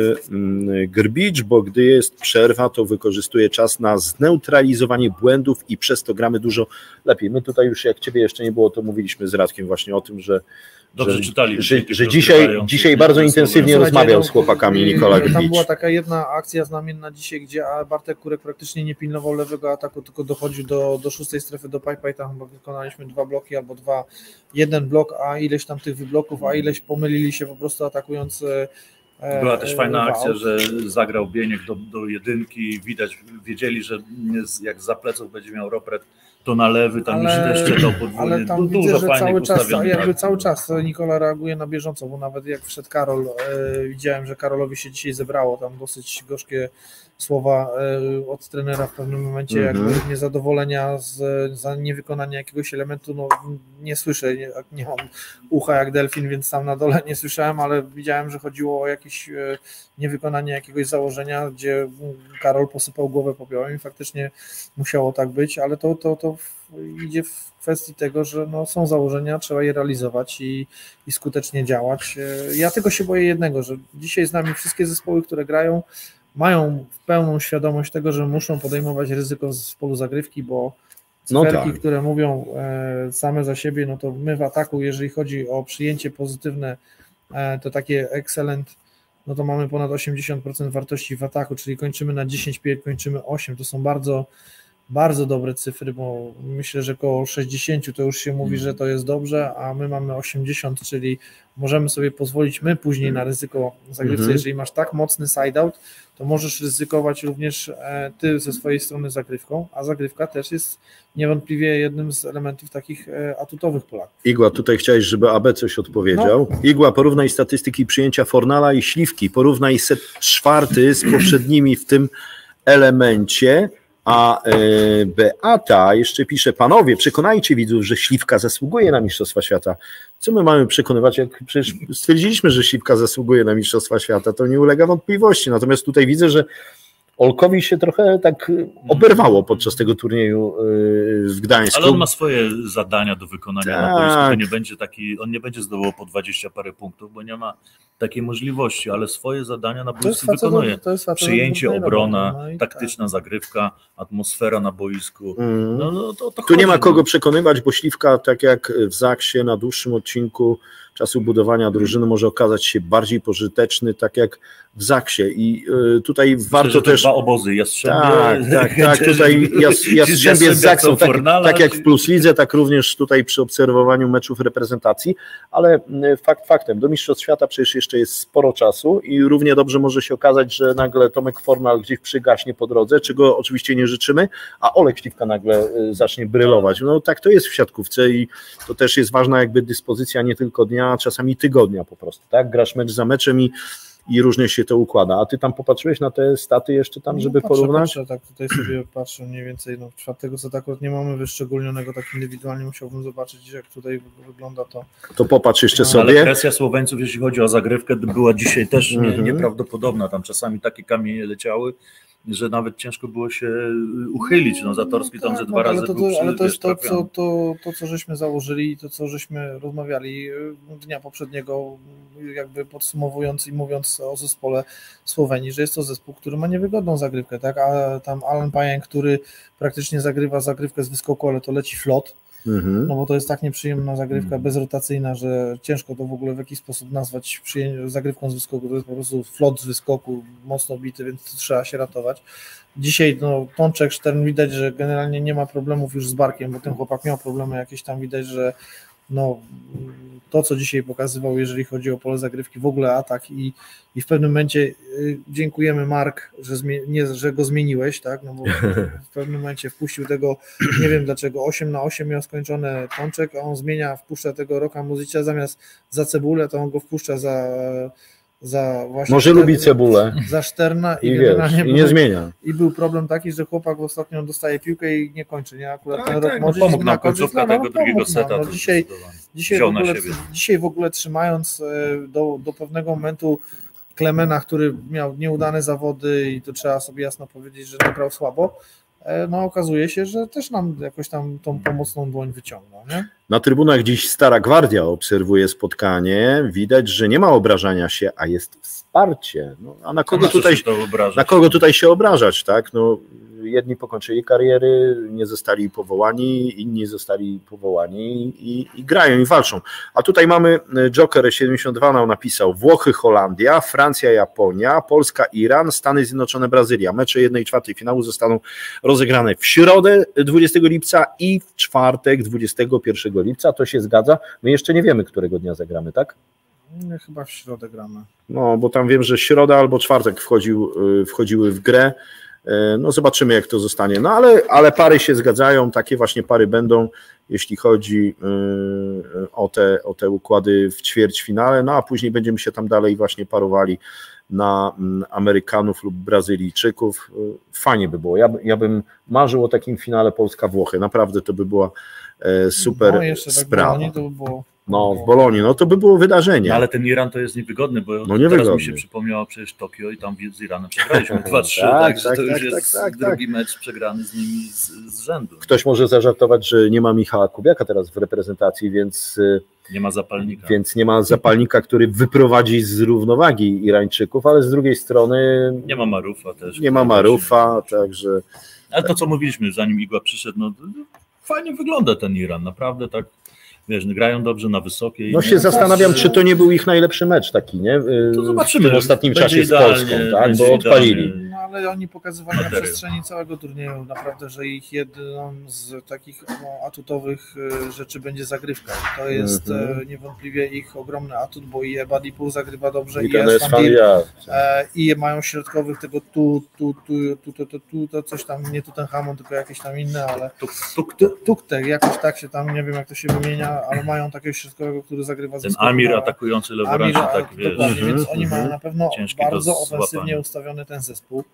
y, Grbicz, bo gdy jest przerwa, to wykorzystuje czas na zneutralizowanie błędów i przez to gramy dużo lepiej. My tutaj już jak Ciebie jeszcze nie było, to mówiliśmy z Radkiem właśnie o tym, że Dobrze że, czytali. że, tych że dzisiaj, rozgrywających, dzisiaj nie? bardzo Słowo. intensywnie Słuchajcie, rozmawiał no, z chłopakami i- Nikola Tam Grbicz. była taka jedna akcja znamienna dzisiaj, gdzie Bartek Kurek praktycznie nie pilnował lewego ataku, tylko dochodził do, do szóstej strefy do pipe i tam chyba wykonaliśmy dwa bloki albo dwa, jeden blok, a ileś tam tych wybloków, a ileś pomylili się po prostu atakując. e, Była też fajna e, akcja, wał. że zagrał Bieniek do, do jedynki, widać, wiedzieli, że jak za pleców będzie miał Ropret, to na lewy, tam już Ale- też czekał podwójnie. Ale tam Du- widzę, dużo że fajnych cały czas, ustawionych jakby akcji. cały czas Nikola reaguje na bieżąco, bo nawet jak wszedł Karol, e, widziałem, że Karolowi się dzisiaj zebrało tam dosyć gorzkie słowa e, od trenera w pewnym momencie, Mhm. jakby niezadowolenia z, za niewykonanie jakiegoś elementu, no nie słyszę, nie, nie mam ucha jak delfin, więc tam na dole nie słyszałem, ale widziałem, że chodziło o jakieś e, niewykonanie jakiegoś założenia, gdzie Karol posypał głowę popiołem i faktycznie musiało tak być, ale to, to, to idzie w kwestii tego, że no, są założenia, trzeba je realizować i, i skutecznie działać. Ja tylko się boję jednego, że dzisiaj z nami wszystkie zespoły, które grają, mają pełną świadomość tego, że muszą podejmować ryzyko z polu zagrywki, bo No cyferki, tak. które mówią e, same za siebie, no to my w ataku, jeżeli chodzi o przyjęcie pozytywne, e, to takie excellent, no to mamy ponad osiemdziesiąt procent wartości w ataku, czyli kończymy na dziesięć, kończymy osiem, to są bardzo bardzo dobre cyfry, bo myślę, że koło sześćdziesiąt to już się mówi, że to jest dobrze, a my mamy osiemdziesiąt, czyli możemy sobie pozwolić my później na ryzyko zagrywce. Mhm. Jeżeli masz tak mocny side-out, to możesz ryzykować również e, ty ze swojej strony zagrywką, a zagrywka też jest niewątpliwie jednym z elementów takich e, atutowych Polaków. Igła, tutaj chciałeś, żeby A B coś odpowiedział. Igła, porównaj statystyki przyjęcia Fornala i Śliwki, porównaj set czwarty z poprzednimi w tym elemencie. A e, Beata jeszcze pisze, panowie, przekonajcie widzów, że Śliwka zasługuje na Mistrzostwa Świata. Co my mamy przekonywać, jak przecież stwierdziliśmy, że Śliwka zasługuje na Mistrzostwa Świata, to nie ulega wątpliwości. Natomiast tutaj widzę, że Olkowi się trochę tak oberwało podczas tego turnieju w Gdańsku. Ale on ma swoje zadania do wykonania Tak. na boisku, to nie będzie taki, on nie będzie zdobywał po dwadzieścia parę punktów, bo nie ma takiej możliwości, ale swoje zadania na To jest boisku facet, wykonuje. to jest facet Przyjęcie, dobrej obrona, roboty, no i taktyczna zagrywka, atmosfera na boisku. Mm. No, no, to, to Tu nie chodzi, ma kogo no. przekonywać, bo Śliwka, tak jak w Zaksie na dłuższym odcinku czasu budowania drużyny, może okazać się bardziej pożyteczny, tak jak w Zaksie. I y, tutaj Myślę, warto że te też... dwa obozy, Jastrzębie, Tak, tak, tak. Tutaj jas, Jastrzębie z Zaksą, tak, tak jak w Plus Lidze, tak również tutaj przy obserwowaniu meczów reprezentacji, ale fakt faktem, do Mistrzostw Świata przecież jeszcze jest sporo czasu i równie dobrze może się okazać, że nagle Tomek Fornal gdzieś przygaśnie po drodze, czego oczywiście nie życzymy, a Olek Śliwka nagle zacznie brylować. No tak to jest w siatkówce i to też jest ważna jakby dyspozycja nie tylko dnia, a czasami tygodnia po prostu, tak? Grasz mecz za meczem i i różnie się to układa. A ty tam popatrzyłeś na te staty jeszcze tam, żeby no, patrzę, porównać? Patrzę, tak, tutaj sobie patrzę mniej więcej, no czwartego seta akurat nie mamy wyszczególnionego tak indywidualnie, musiałbym zobaczyć, jak tutaj wygląda to. To popatrz jeszcze No, sobie. Ale presja Słoweńców, jeśli chodzi o zagrywkę, była dzisiaj też nie, Mhm. nieprawdopodobna. Tam czasami takie kamienie leciały, że nawet ciężko było się uchylić. No Zatorski tam tak, ze dwa no, ale razy to, był to, ale to jest to, trafiony. co, to, to, co żeśmy założyli i to, co żeśmy rozmawiali dnia poprzedniego, jakby podsumowując i mówiąc o zespole Słowenii, że jest to zespół, który ma niewygodną zagrywkę, tak, a tam Alan Payen, który praktycznie zagrywa zagrywkę z wyskoku, ale to leci flot, mhm. no bo to jest tak nieprzyjemna zagrywka bezrotacyjna, że ciężko to w ogóle w jakiś sposób nazwać zagrywką z wyskoku, to jest po prostu flot z wyskoku, mocno bity, więc to trzeba się ratować. Dzisiaj no, Pączek, Sztern widać, że generalnie nie ma problemów już z barkiem, bo ten chłopak miał problemy jakieś tam, widać, że no, to, co dzisiaj pokazywał, jeżeli chodzi o pole zagrywki, w ogóle atak i, i w pewnym momencie y, dziękujemy Mark, że, zmie- nie, że go zmieniłeś, tak, no bo w pewnym momencie wpuścił tego, nie wiem dlaczego, osiem na osiem miał skończone Pączek, a on zmienia, wpuszcza tego Roka Muzycia, zamiast za Cebulę, to on go wpuszcza za... Za właśnie może lubi Cebulę za Szterna i, i, wiesz, i nie był, zmienia. I był problem taki, że chłopak ostatnio dostaje piłkę i nie kończy, nie? Akurat tak, ten tak, rok no może pomógł nam końcówka tego drugiego seta. No, dzisiaj, dzisiaj, w ogóle, dzisiaj w ogóle trzymając do, do pewnego momentu Klemena, który miał nieudane zawody i to trzeba sobie jasno powiedzieć, że nagrał słabo, no okazuje się, że też nam jakoś tam tą pomocną dłoń wyciągnął, nie? Na trybunach dziś Stara Gwardia obserwuje spotkanie, widać, że nie ma obrażania się, a jest wsparcie. No, a na kogo, tutaj, na kogo tutaj się obrażać, tak? No, jedni pokończyli kariery, nie zostali powołani, inni zostali powołani i, i grają i walczą. A tutaj mamy Joker siedemdziesiąt dwa nam napisał Włochy, Holandia, Francja, Japonia, Polska, Iran, Stany Zjednoczone, Brazylia. Mecze jednej i czwartej finału zostaną rozegrane w środę dwudziestego lipca i w czwartek dwudziestego pierwszego lipca. To się zgadza. My jeszcze nie wiemy, którego dnia zagramy, tak? No, chyba w środę gramy. No, bo tam wiem, że środa albo czwartek wchodził, wchodziły w grę. No zobaczymy, jak to zostanie. No ale, ale pary się zgadzają, takie właśnie pary będą, jeśli chodzi o te, o te układy w ćwierćfinale, no a później będziemy się tam dalej właśnie parowali na Amerykanów lub Brazylijczyków. Fajnie by było. Ja, ja bym marzył o takim finale Polska-Włochy. Naprawdę to by była super no, jeszcze sprawa. Tak Bolonii to by było... No, w Bolonii, no to by było wydarzenie. No, ale ten Iran to jest niewygodny, bo no, teraz niewygodny. mi się przypomniało przecież Tokio i tam z Iranem przegraliśmy dwa trzy, tak, także tak, to już tak, jest tak, tak, drugi tak. mecz przegrany z nimi z, z rzędu. Ktoś może zażartować, że nie ma Michała Kubiaka teraz w reprezentacji, więc... Nie ma zapalnika. Więc nie ma zapalnika, który wyprowadzi z równowagi Irańczyków, ale z drugiej strony... Nie ma Marufa też. Nie ma Marufa, także... Ale to, co mówiliśmy, zanim Igła przyszedł, no fajnie wygląda ten Iran, naprawdę tak... Wiesz, grają dobrze na wysokiej. No się zastanawiam, tak, czy to nie był ich najlepszy mecz taki, nie? To zobaczymy. W tym ostatnim czasie z Polską, tak? Bo odpalili. No ale oni pokazywali na przestrzeni całego turnieju naprawdę, że ich jedną z takich no, atutowych rzeczy będzie zagrywka. To jest mm-hmm. niewątpliwie ich ogromny atut, bo i Ebadipu zagrywa dobrze, i, i Esfandir, e, i mają środkowych tego tu, tu, tu, tu, tu, tu, tu, to coś tam, nie Tutenhamon, tylko jakieś tam inne, ale Tuktek, jakoś tak się tam, nie wiem jak to się wymienia, ale mają takiego środkowego, który zagrywa z ten Amir na... atakujący lewobranży, tak wiesz. Dokładnie, więc oni mają na pewno bardzo ofensywnie ustawiony ten zespół.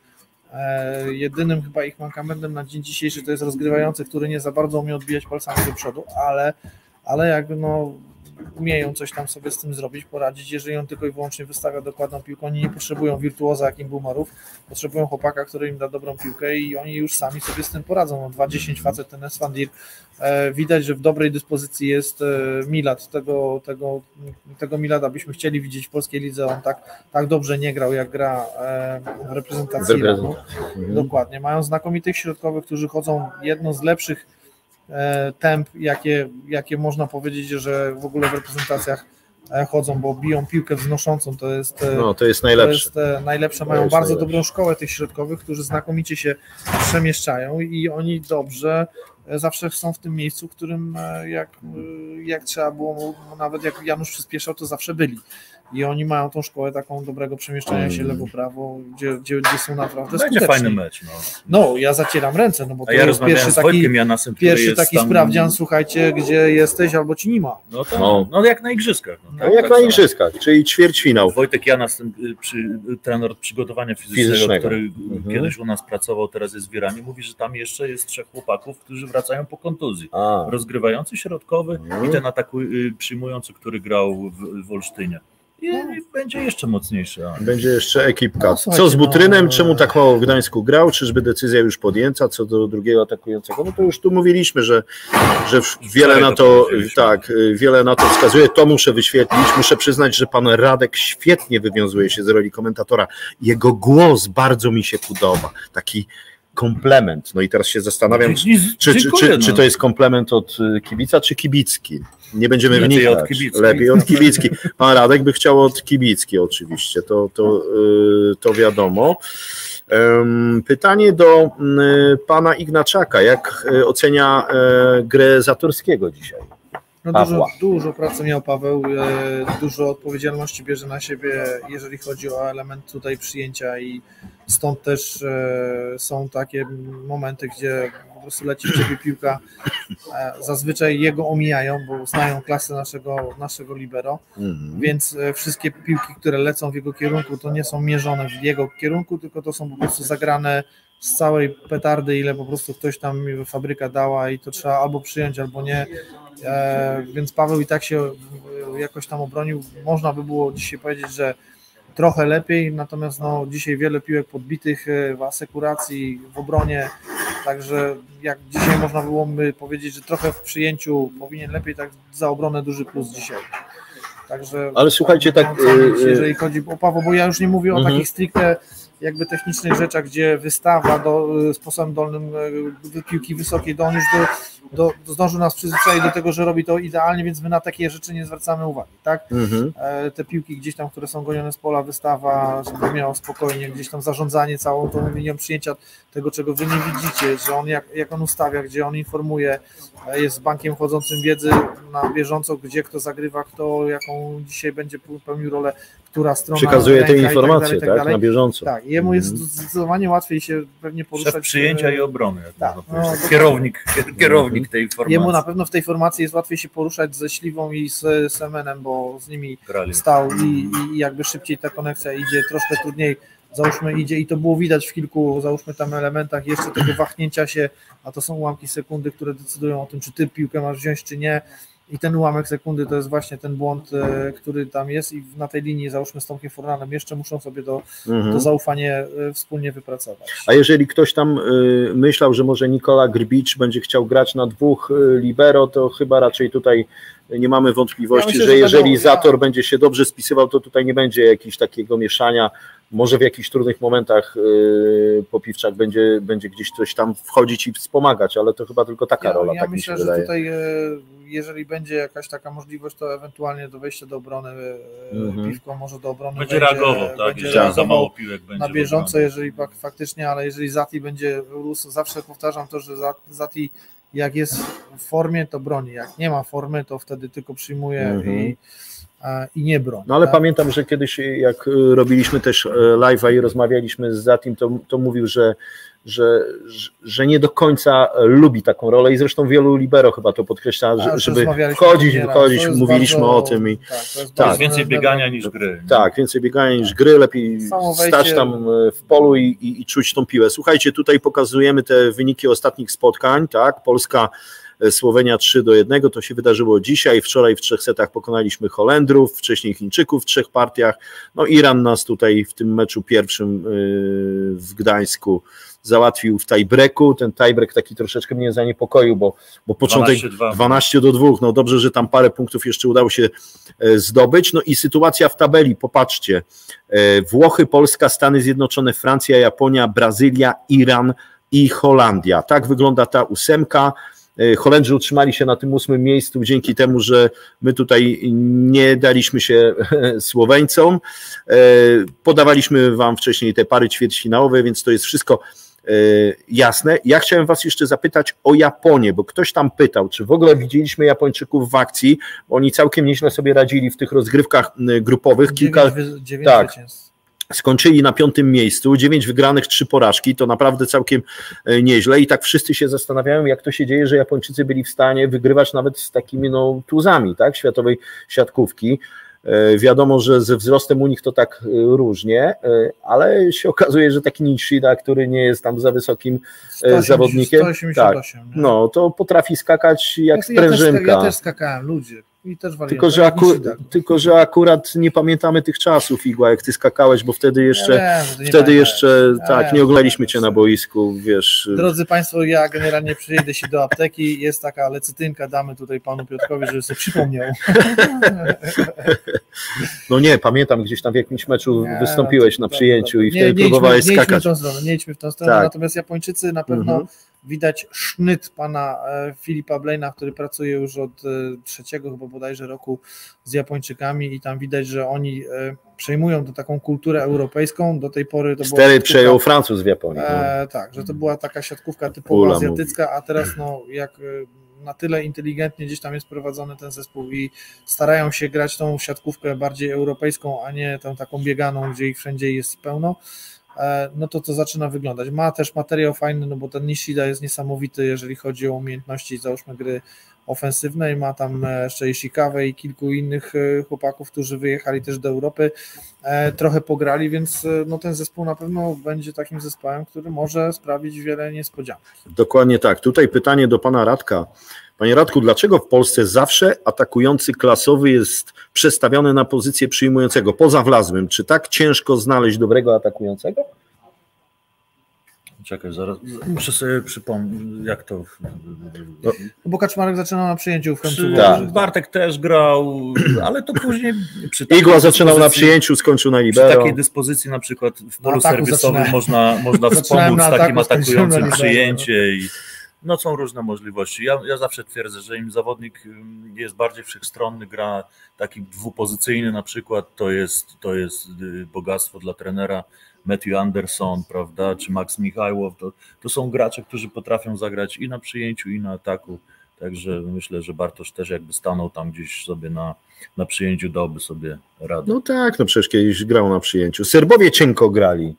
E, jedynym chyba ich mankamentem na dzień dzisiejszy to jest rozgrywający, który nie za bardzo umie odbijać palcami do przodu, ale, ale jak no umieją coś tam sobie z tym zrobić, poradzić, jeżeli on tylko i wyłącznie wystawia dokładną piłkę, oni nie potrzebują wirtuoza, jakim był Marów, potrzebują chłopaka, który im da dobrą piłkę i oni już sami sobie z tym poradzą. No, dwa dziesięć facet, ten Esfandir, e, widać, że w dobrej dyspozycji jest e, Milad, tego, tego, tego Milada byśmy chcieli widzieć w polskiej lidze, on tak, tak dobrze nie grał, jak gra e, w reprezentacji Iranu. Mhm. Dokładnie, mają znakomitych środkowych, którzy chodzą jedno z lepszych temp, jakie, jakie można powiedzieć, że w ogóle w reprezentacjach chodzą, bo biją piłkę wznoszącą, to jest, no, to jest najlepsze. To jest najlepsze. Mają jest bardzo najlepsze. Dobrą szkołę tych środkowych, którzy znakomicie się przemieszczają i oni dobrze zawsze są w tym miejscu, w którym jak, jak trzeba było, nawet jak Janusz przyspieszał, to zawsze byli. I oni mają tą szkołę taką dobrego przemieszczania się lewo-prawo, gdzie, gdzie, gdzie są naprawdę skuteczni. Będzie fajny mecz. No. no, ja zacieram ręce, no bo to ja jest pierwszy taki, Janasem, pierwszy taki tam... sprawdzian, słuchajcie, gdzie jesteś albo ci nie ma. No, tak, no. no jak na igrzyskach. No, tak, no jak tak na samo. igrzyskach, czyli ćwierćfinał. Wojtek Janas, przy, trener przygotowania fizycznego, fizycznego. który mhm. kiedyś u nas pracował, teraz jest w Iranie, mówi, że tam jeszcze jest trzech chłopaków, którzy wracają po kontuzji. A. Rozgrywający środkowy mhm. i ten atakuj, przyjmujący, który grał w, w Olsztynie. I będzie jeszcze mocniejszy. Będzie jeszcze ekipka. Co z Butrynem? Czemu tak mało w Gdańsku grał? Czyżby decyzja już podjęta co do drugiego atakującego? No to już tu mówiliśmy, że, że wiele na to, tak, wiele na to wskazuje. To muszę wyświetlić. Muszę przyznać, że pan Radek świetnie wywiązuje się z roli komentatora. Jego głos bardzo mi się podoba. Taki komplement. No i teraz się zastanawiam, czy, czy, czy, czy, czy to jest komplement od kibica, czy kibicki. Nie będziemy Lepiej wnikać. Od kibicki. Lepiej od kibicki. Pan Radek by chciał od kibicki oczywiście, to, to, to wiadomo. Pytanie do pana Ignaczaka. Jak ocenia grę Zatorskiego dzisiaj? No dużo, dużo pracy miał Paweł, dużo odpowiedzialności bierze na siebie, jeżeli chodzi o element tutaj przyjęcia i stąd też są takie momenty, gdzie po prostu leci w ciebie piłka, zazwyczaj jego omijają, bo znają klasę naszego, naszego libero, mhm. więc wszystkie piłki, które lecą w jego kierunku, to nie są mierzone w jego kierunku, tylko to są po prostu zagrane z całej petardy, ile po prostu ktoś tam fabryka dała i to trzeba albo przyjąć, albo nie. E, więc Paweł i tak się jakoś tam obronił. Można by było dzisiaj powiedzieć, że trochę lepiej, natomiast no, dzisiaj wiele piłek podbitych w asekuracji, w obronie, także jak dzisiaj można byłoby powiedzieć, że trochę w przyjęciu powinien lepiej, tak za obronę duży plus dzisiaj. Także, ale słuchajcie, tak... Jeżeli chodzi o Paweł, bo ja już nie mówię o takich stricte jakby technicznych rzeczach, gdzie wystawa do, sposobem dolnym piłki wysokiej, to on już do, do, do zdążył nas przyzwyczaić do tego, że robi to idealnie, więc my na takie rzeczy nie zwracamy uwagi, tak? Mhm. Te piłki gdzieś tam, które są gonione z pola, wystawa, żeby miał spokojnie, gdzieś tam zarządzanie całą tą linią przyjęcia tego, czego wy nie widzicie, że on jak, jak on ustawia, gdzie on informuje, jest bankiem chodzącym wiedzy na bieżąco, gdzie kto zagrywa, kto jaką dzisiaj będzie pełnił rolę, która strona przekazuje te informacje, tak, dalej, tak, tak na bieżąco. Tak, jemu jest mm. zdecydowanie łatwiej się pewnie poruszać. Szef przyjęcia i obrony. Tak, no, kierownik, kierownik tej formacji. Jemu na pewno w tej formacji jest łatwiej się poruszać ze Śliwą i z Semenem, bo z nimi Grali. stał i, i jakby szybciej ta konekcja idzie, troszkę trudniej, załóżmy idzie i to było widać w kilku, załóżmy tam elementach jeszcze tego wahnięcia się, a to są ułamki sekundy, które decydują o tym, czy ty piłkę masz wziąć, czy nie. I ten ułamek sekundy to jest właśnie ten błąd, który tam jest i na tej linii, załóżmy z Tomkiem Fornanem, jeszcze muszą sobie to, mhm. to zaufanie wspólnie wypracować. A jeżeli ktoś tam myślał, że może Nikola Grbicz będzie chciał grać na dwóch libero, to chyba raczej tutaj nie mamy wątpliwości, ja myślę, że, że jeżeli będą, Zator ja... będzie się dobrze spisywał, to tutaj nie będzie jakiegoś takiego mieszania. Może w jakichś trudnych momentach yy, Popiwczak będzie, będzie gdzieś coś tam wchodzić i wspomagać, ale to chyba tylko taka ja, rola. Ja tak myślę, mi się że wydaje. tutaj jeżeli będzie jakaś taka możliwość, to ewentualnie do wejścia do obrony mm-hmm. Piwko może do obrony będzie reagował, tak, jeżeli za mało piłek będzie na bieżąco, jeżeli faktycznie, ale jeżeli Zati będzie rósł, zawsze powtarzam to, że Zati jak jest w formie, to broni, jak nie ma formy, to wtedy tylko przyjmuje mm-hmm. i i nie broni. No ale tak? pamiętam, że kiedyś jak robiliśmy też live'a i rozmawialiśmy z Zatim, to, to mówił, że, że, że nie do końca lubi taką rolę i zresztą wielu libero chyba to podkreśla, że, żeby wchodzić, wychodzić, mówiliśmy bardzo, o tym i tak, to jest, tak. To jest więcej biegania niż gry. Tak, więcej biegania niż gry, lepiej stać tam w polu i, i, i czuć tą piłę. Słuchajcie, tutaj pokazujemy te wyniki ostatnich spotkań, tak, Polska Słowenia trzy do jednego, to się wydarzyło dzisiaj, wczoraj w trzech setach pokonaliśmy Holendrów, wcześniej Chińczyków w trzech partiach, no Iran nas tutaj w tym meczu pierwszym w Gdańsku załatwił w tiebreaku, ten tiebreak taki troszeczkę mnie zaniepokoił, bo, bo początek dwanaście do dwóch, no dobrze, że tam parę punktów jeszcze udało się zdobyć, no i sytuacja w tabeli, popatrzcie, Włochy, Polska, Stany Zjednoczone, Francja, Japonia, Brazylia, Iran i Holandia, tak wygląda ta ósemka. Holendrzy utrzymali się na tym ósmym miejscu dzięki temu, że my tutaj nie daliśmy się Słoweńcom. Podawaliśmy wam wcześniej te pary ćwierćfinałowe, więc to jest wszystko jasne. Ja chciałem was jeszcze zapytać o Japonię, bo ktoś tam pytał, czy w ogóle widzieliśmy Japończyków w akcji, bo oni całkiem nieźle sobie radzili w tych rozgrywkach grupowych. Kilka, dziewięć, dziewięć tak. Skończyli na piątym miejscu, dziewięć wygranych, trzy porażki, to naprawdę całkiem nieźle i tak wszyscy się zastanawiają, jak to się dzieje, że Japończycy byli w stanie wygrywać nawet z takimi no, tuzami, tak, światowej siatkówki. Wiadomo, że ze wzrostem u nich to tak różnie, ale się okazuje, że taki Nishida, który nie jest tam za wysokim sto osiemdziesiąt, zawodnikiem, sto osiemdziesiąt osiem, tak, no to potrafi skakać jak ja sprężynka. Też, ja też skakałem, ludzie. i też waliłem. Tylko że, aku tylko, że akurat nie pamiętamy tych czasów, Igła, jak ty skakałeś, bo wtedy jeszcze, ja wiem, wtedy jeszcze ja tak, wiem, nie oglądaliśmy cię na boisku, wiesz. Drodzy Państwo, ja generalnie przyjedę się do apteki, jest taka lecytynka, damy tutaj panu Piotrkowi, żeby sobie przypomniał. No nie, pamiętam, gdzieś tam w jakimś meczu nie, wystąpiłeś na przyjęciu dobra, dobra. i wtedy nie, próbowałeś nie skakać. Nie idźmy w tą stronę, nie idźmy w tą stronę, tak. Natomiast Japończycy na pewno mhm. widać sznyt pana Filipa Blaina, który pracuje już od trzeciego chyba bodajże roku z Japończykami i tam widać, że oni przejmują to taką kulturę europejską. Do tej pory to Cztery była przejął Francuz w Japonii. E, tak, że to była taka siatkówka typowo Ula azjatycka, mówi. A teraz no jak na tyle inteligentnie gdzieś tam jest prowadzony ten zespół i starają się grać tą siatkówkę bardziej europejską, a nie tą taką bieganą, gdzie ich wszędzie jest pełno, no to to zaczyna wyglądać. Ma też materiał fajny, no bo ten Nishida jest niesamowity, jeżeli chodzi o umiejętności, załóżmy, gry ofensywnej, ma tam jeszcze Ishikawe i kilku innych chłopaków, którzy wyjechali też do Europy, trochę pograli, więc no ten zespół na pewno będzie takim zespołem, który może sprawić wiele niespodzianek. Dokładnie tak. Tutaj pytanie do pana Radka. Panie Radku, dlaczego w Polsce zawsze atakujący klasowy jest przestawiony na pozycję przyjmującego, poza Wlazłym? Czy tak ciężko znaleźć dobrego atakującego? Czekaj, zaraz muszę sobie przypomnieć, jak to... No, bo Kaczmarek zaczynał na przyjęciu w końcu. Tak. Bartek też grał, ale to później... Przy Igła zaczynał na przyjęciu, skończył na libero. Przy takiej dyspozycji na przykład w polu serwisowym można, można wspomóc takim atakującym przyjęcie i no są różne możliwości. Ja, ja zawsze twierdzę, że im zawodnik jest bardziej wszechstronny, gra taki dwupozycyjny na przykład, to jest, to jest bogactwo dla trenera. Matthew Anderson, prawda, czy Max Michajłow, to, to są gracze, którzy potrafią zagrać i na przyjęciu, i na ataku, także myślę, że Bartosz też jakby stanął tam gdzieś sobie na, na przyjęciu, dałby sobie radę. No tak, no przecież kiedyś grał na przyjęciu. Serbowie cienko grali.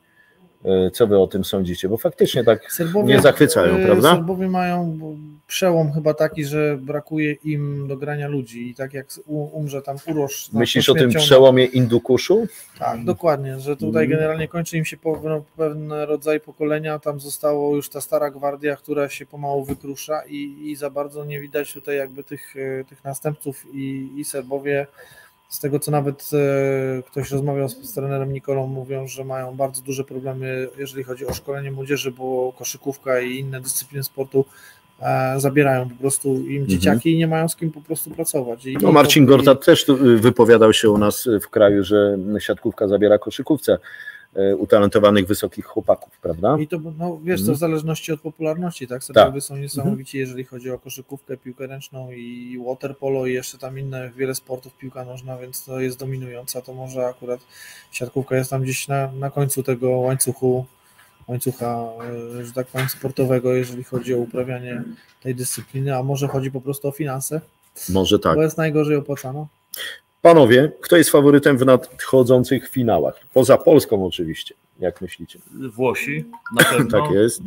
Co wy o tym sądzicie? Bo faktycznie tak Serbowie, nie zachwycają, prawda? Serbowie mają przełom chyba taki, że brakuje im do grania ludzi i tak jak umrze tam Urosz... Myślisz o tym przełomie Indukuszu? Tak, dokładnie, że tutaj generalnie kończy im się pewien rodzaj pokolenia, tam zostało już ta stara gwardia, która się pomału wykrusza i, i za bardzo nie widać tutaj jakby tych, tych następców i, i Serbowie. Z tego, co nawet e, ktoś rozmawiał z, z trenerem Nikolą, mówią, że mają bardzo duże problemy, jeżeli chodzi o szkolenie młodzieży, bo koszykówka i inne dyscypliny sportu e, zabierają po prostu im dzieciaki mhm. i nie mają z kim po prostu pracować. I, no, Marcin Gortat i... też wypowiadał się u nas w kraju, że siatkówka zabiera koszykówce utalentowanych, wysokich chłopaków, prawda? I to, no wiesz, to w zależności od popularności, tak? Serbowie tak. są niesamowici, jeżeli chodzi o koszykówkę, piłkę ręczną i waterpolo i jeszcze tam inne, wiele sportów, piłka nożna, więc to jest dominująca, to może akurat siatkówka jest tam gdzieś na, na końcu tego łańcuchu, łańcucha, że tak powiem, sportowego, jeżeli chodzi o uprawianie tej dyscypliny, a może chodzi po prostu o finanse? Może tak. Bo jest najgorzej opłacano. Panowie, kto jest faworytem w nadchodzących finałach? Poza Polską oczywiście, jak myślicie? Włosi, na pewno. Tak jest.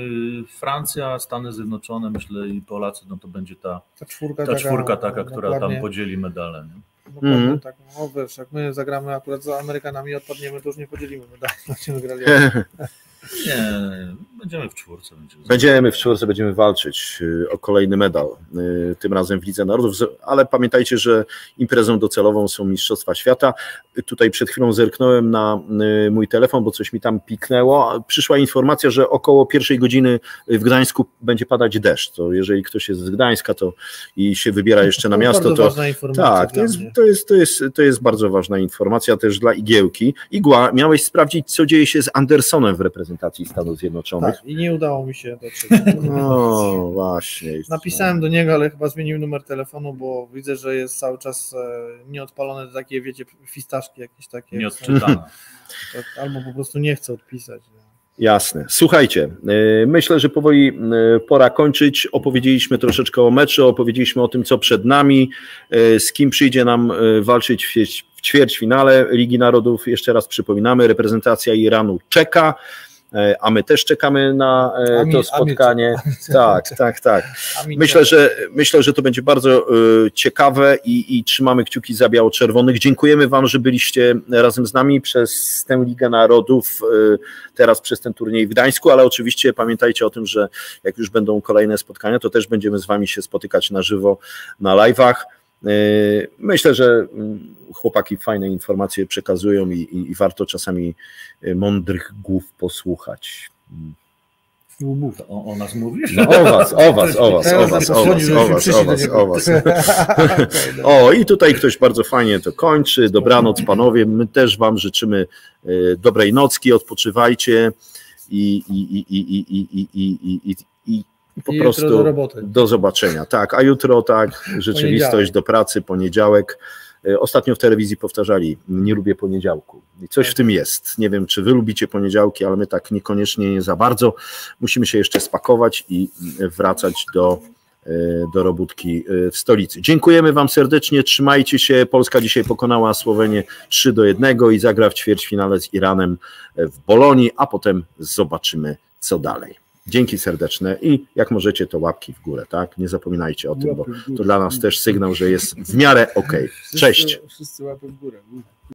Francja, Stany Zjednoczone, myślę i Polacy, no to będzie ta, ta czwórka ta taka, czwórka taka która dokładnie. Tam podzieli medale. Nie? Dokładnie mm. tak. No wiesz, jak my zagramy akurat z Amerykanami, odpadniemy, to już nie podzielimy medali. Będziemy grali. Nie, będziemy w czwórce. Będziemy, będziemy w czwórce, będziemy walczyć o kolejny medal, tym razem w Lidze Narodów, ale pamiętajcie, że imprezą docelową są Mistrzostwa Świata. Tutaj przed chwilą zerknąłem na mój telefon, bo coś mi tam piknęło. Przyszła informacja, że około pierwszej godziny w Gdańsku będzie padać deszcz. To jeżeli ktoś jest z Gdańska to i się wybiera jeszcze na miasto, to tak, to jest, to, jest, to, jest, to jest bardzo ważna informacja też dla Igiełki. Igła, miałeś sprawdzić, co dzieje się z Andersonem w reprezentacji Stanów Zjednoczonych. Tak, i nie udało mi się dotrzeć. No właśnie. Napisałem do niego, ale chyba zmienił numer telefonu, bo widzę, że jest cały czas nieodpalone takie, wiecie, fistaszki jakieś takie. Nieodczytane. Albo po prostu nie chce odpisać. Jasne. Słuchajcie, myślę, że powoli pora kończyć. Opowiedzieliśmy troszeczkę o meczu, opowiedzieliśmy o tym, co przed nami, z kim przyjdzie nam walczyć w ćwierćfinale Ligi Narodów. Jeszcze raz przypominamy, reprezentacja Iranu czeka, a my też czekamy na to spotkanie. Tak, tak, tak. Myślę, że myślę, że to będzie bardzo ciekawe i, i trzymamy kciuki za biało-czerwonych. Dziękujemy Wam, że byliście razem z nami przez tę Ligę Narodów, teraz przez ten turniej w Gdańsku, ale oczywiście pamiętajcie o tym, że jak już będą kolejne spotkania, to też będziemy z Wami się spotykać na żywo na live'ach. Myślę, że chłopaki fajne informacje przekazują i, i, i warto czasami mądrych głów posłuchać. O, o nas mówisz? No, o was, o was, o was, o was, o was, o was, o was, o was. O, i tutaj ktoś bardzo fajnie to kończy. Dobranoc panowie, my też wam życzymy dobrej nocki, odpoczywajcie i, i, i, i, i, i, i, i, i po I prostu do, roboty. do zobaczenia. Tak, a jutro tak, rzeczywistość poniedziałek. Do pracy, poniedziałek. Ostatnio w telewizji powtarzali, nie lubię poniedziałku. I coś w tym jest. Nie wiem, czy wy lubicie poniedziałki, ale my tak niekoniecznie nie za bardzo. Musimy się jeszcze spakować i wracać do, do robótki w stolicy. Dziękujemy wam serdecznie, trzymajcie się. Polska dzisiaj pokonała Słowenię trzy do jednego i zagra w ćwierćfinale z Iranem w Bolonii, a potem zobaczymy, co dalej. Dzięki serdeczne i jak możecie, to łapki w górę, tak? Nie zapominajcie o tym, bo to dla nas też sygnał, że jest w miarę okej. Cześć. Wszyscy łapy w górę.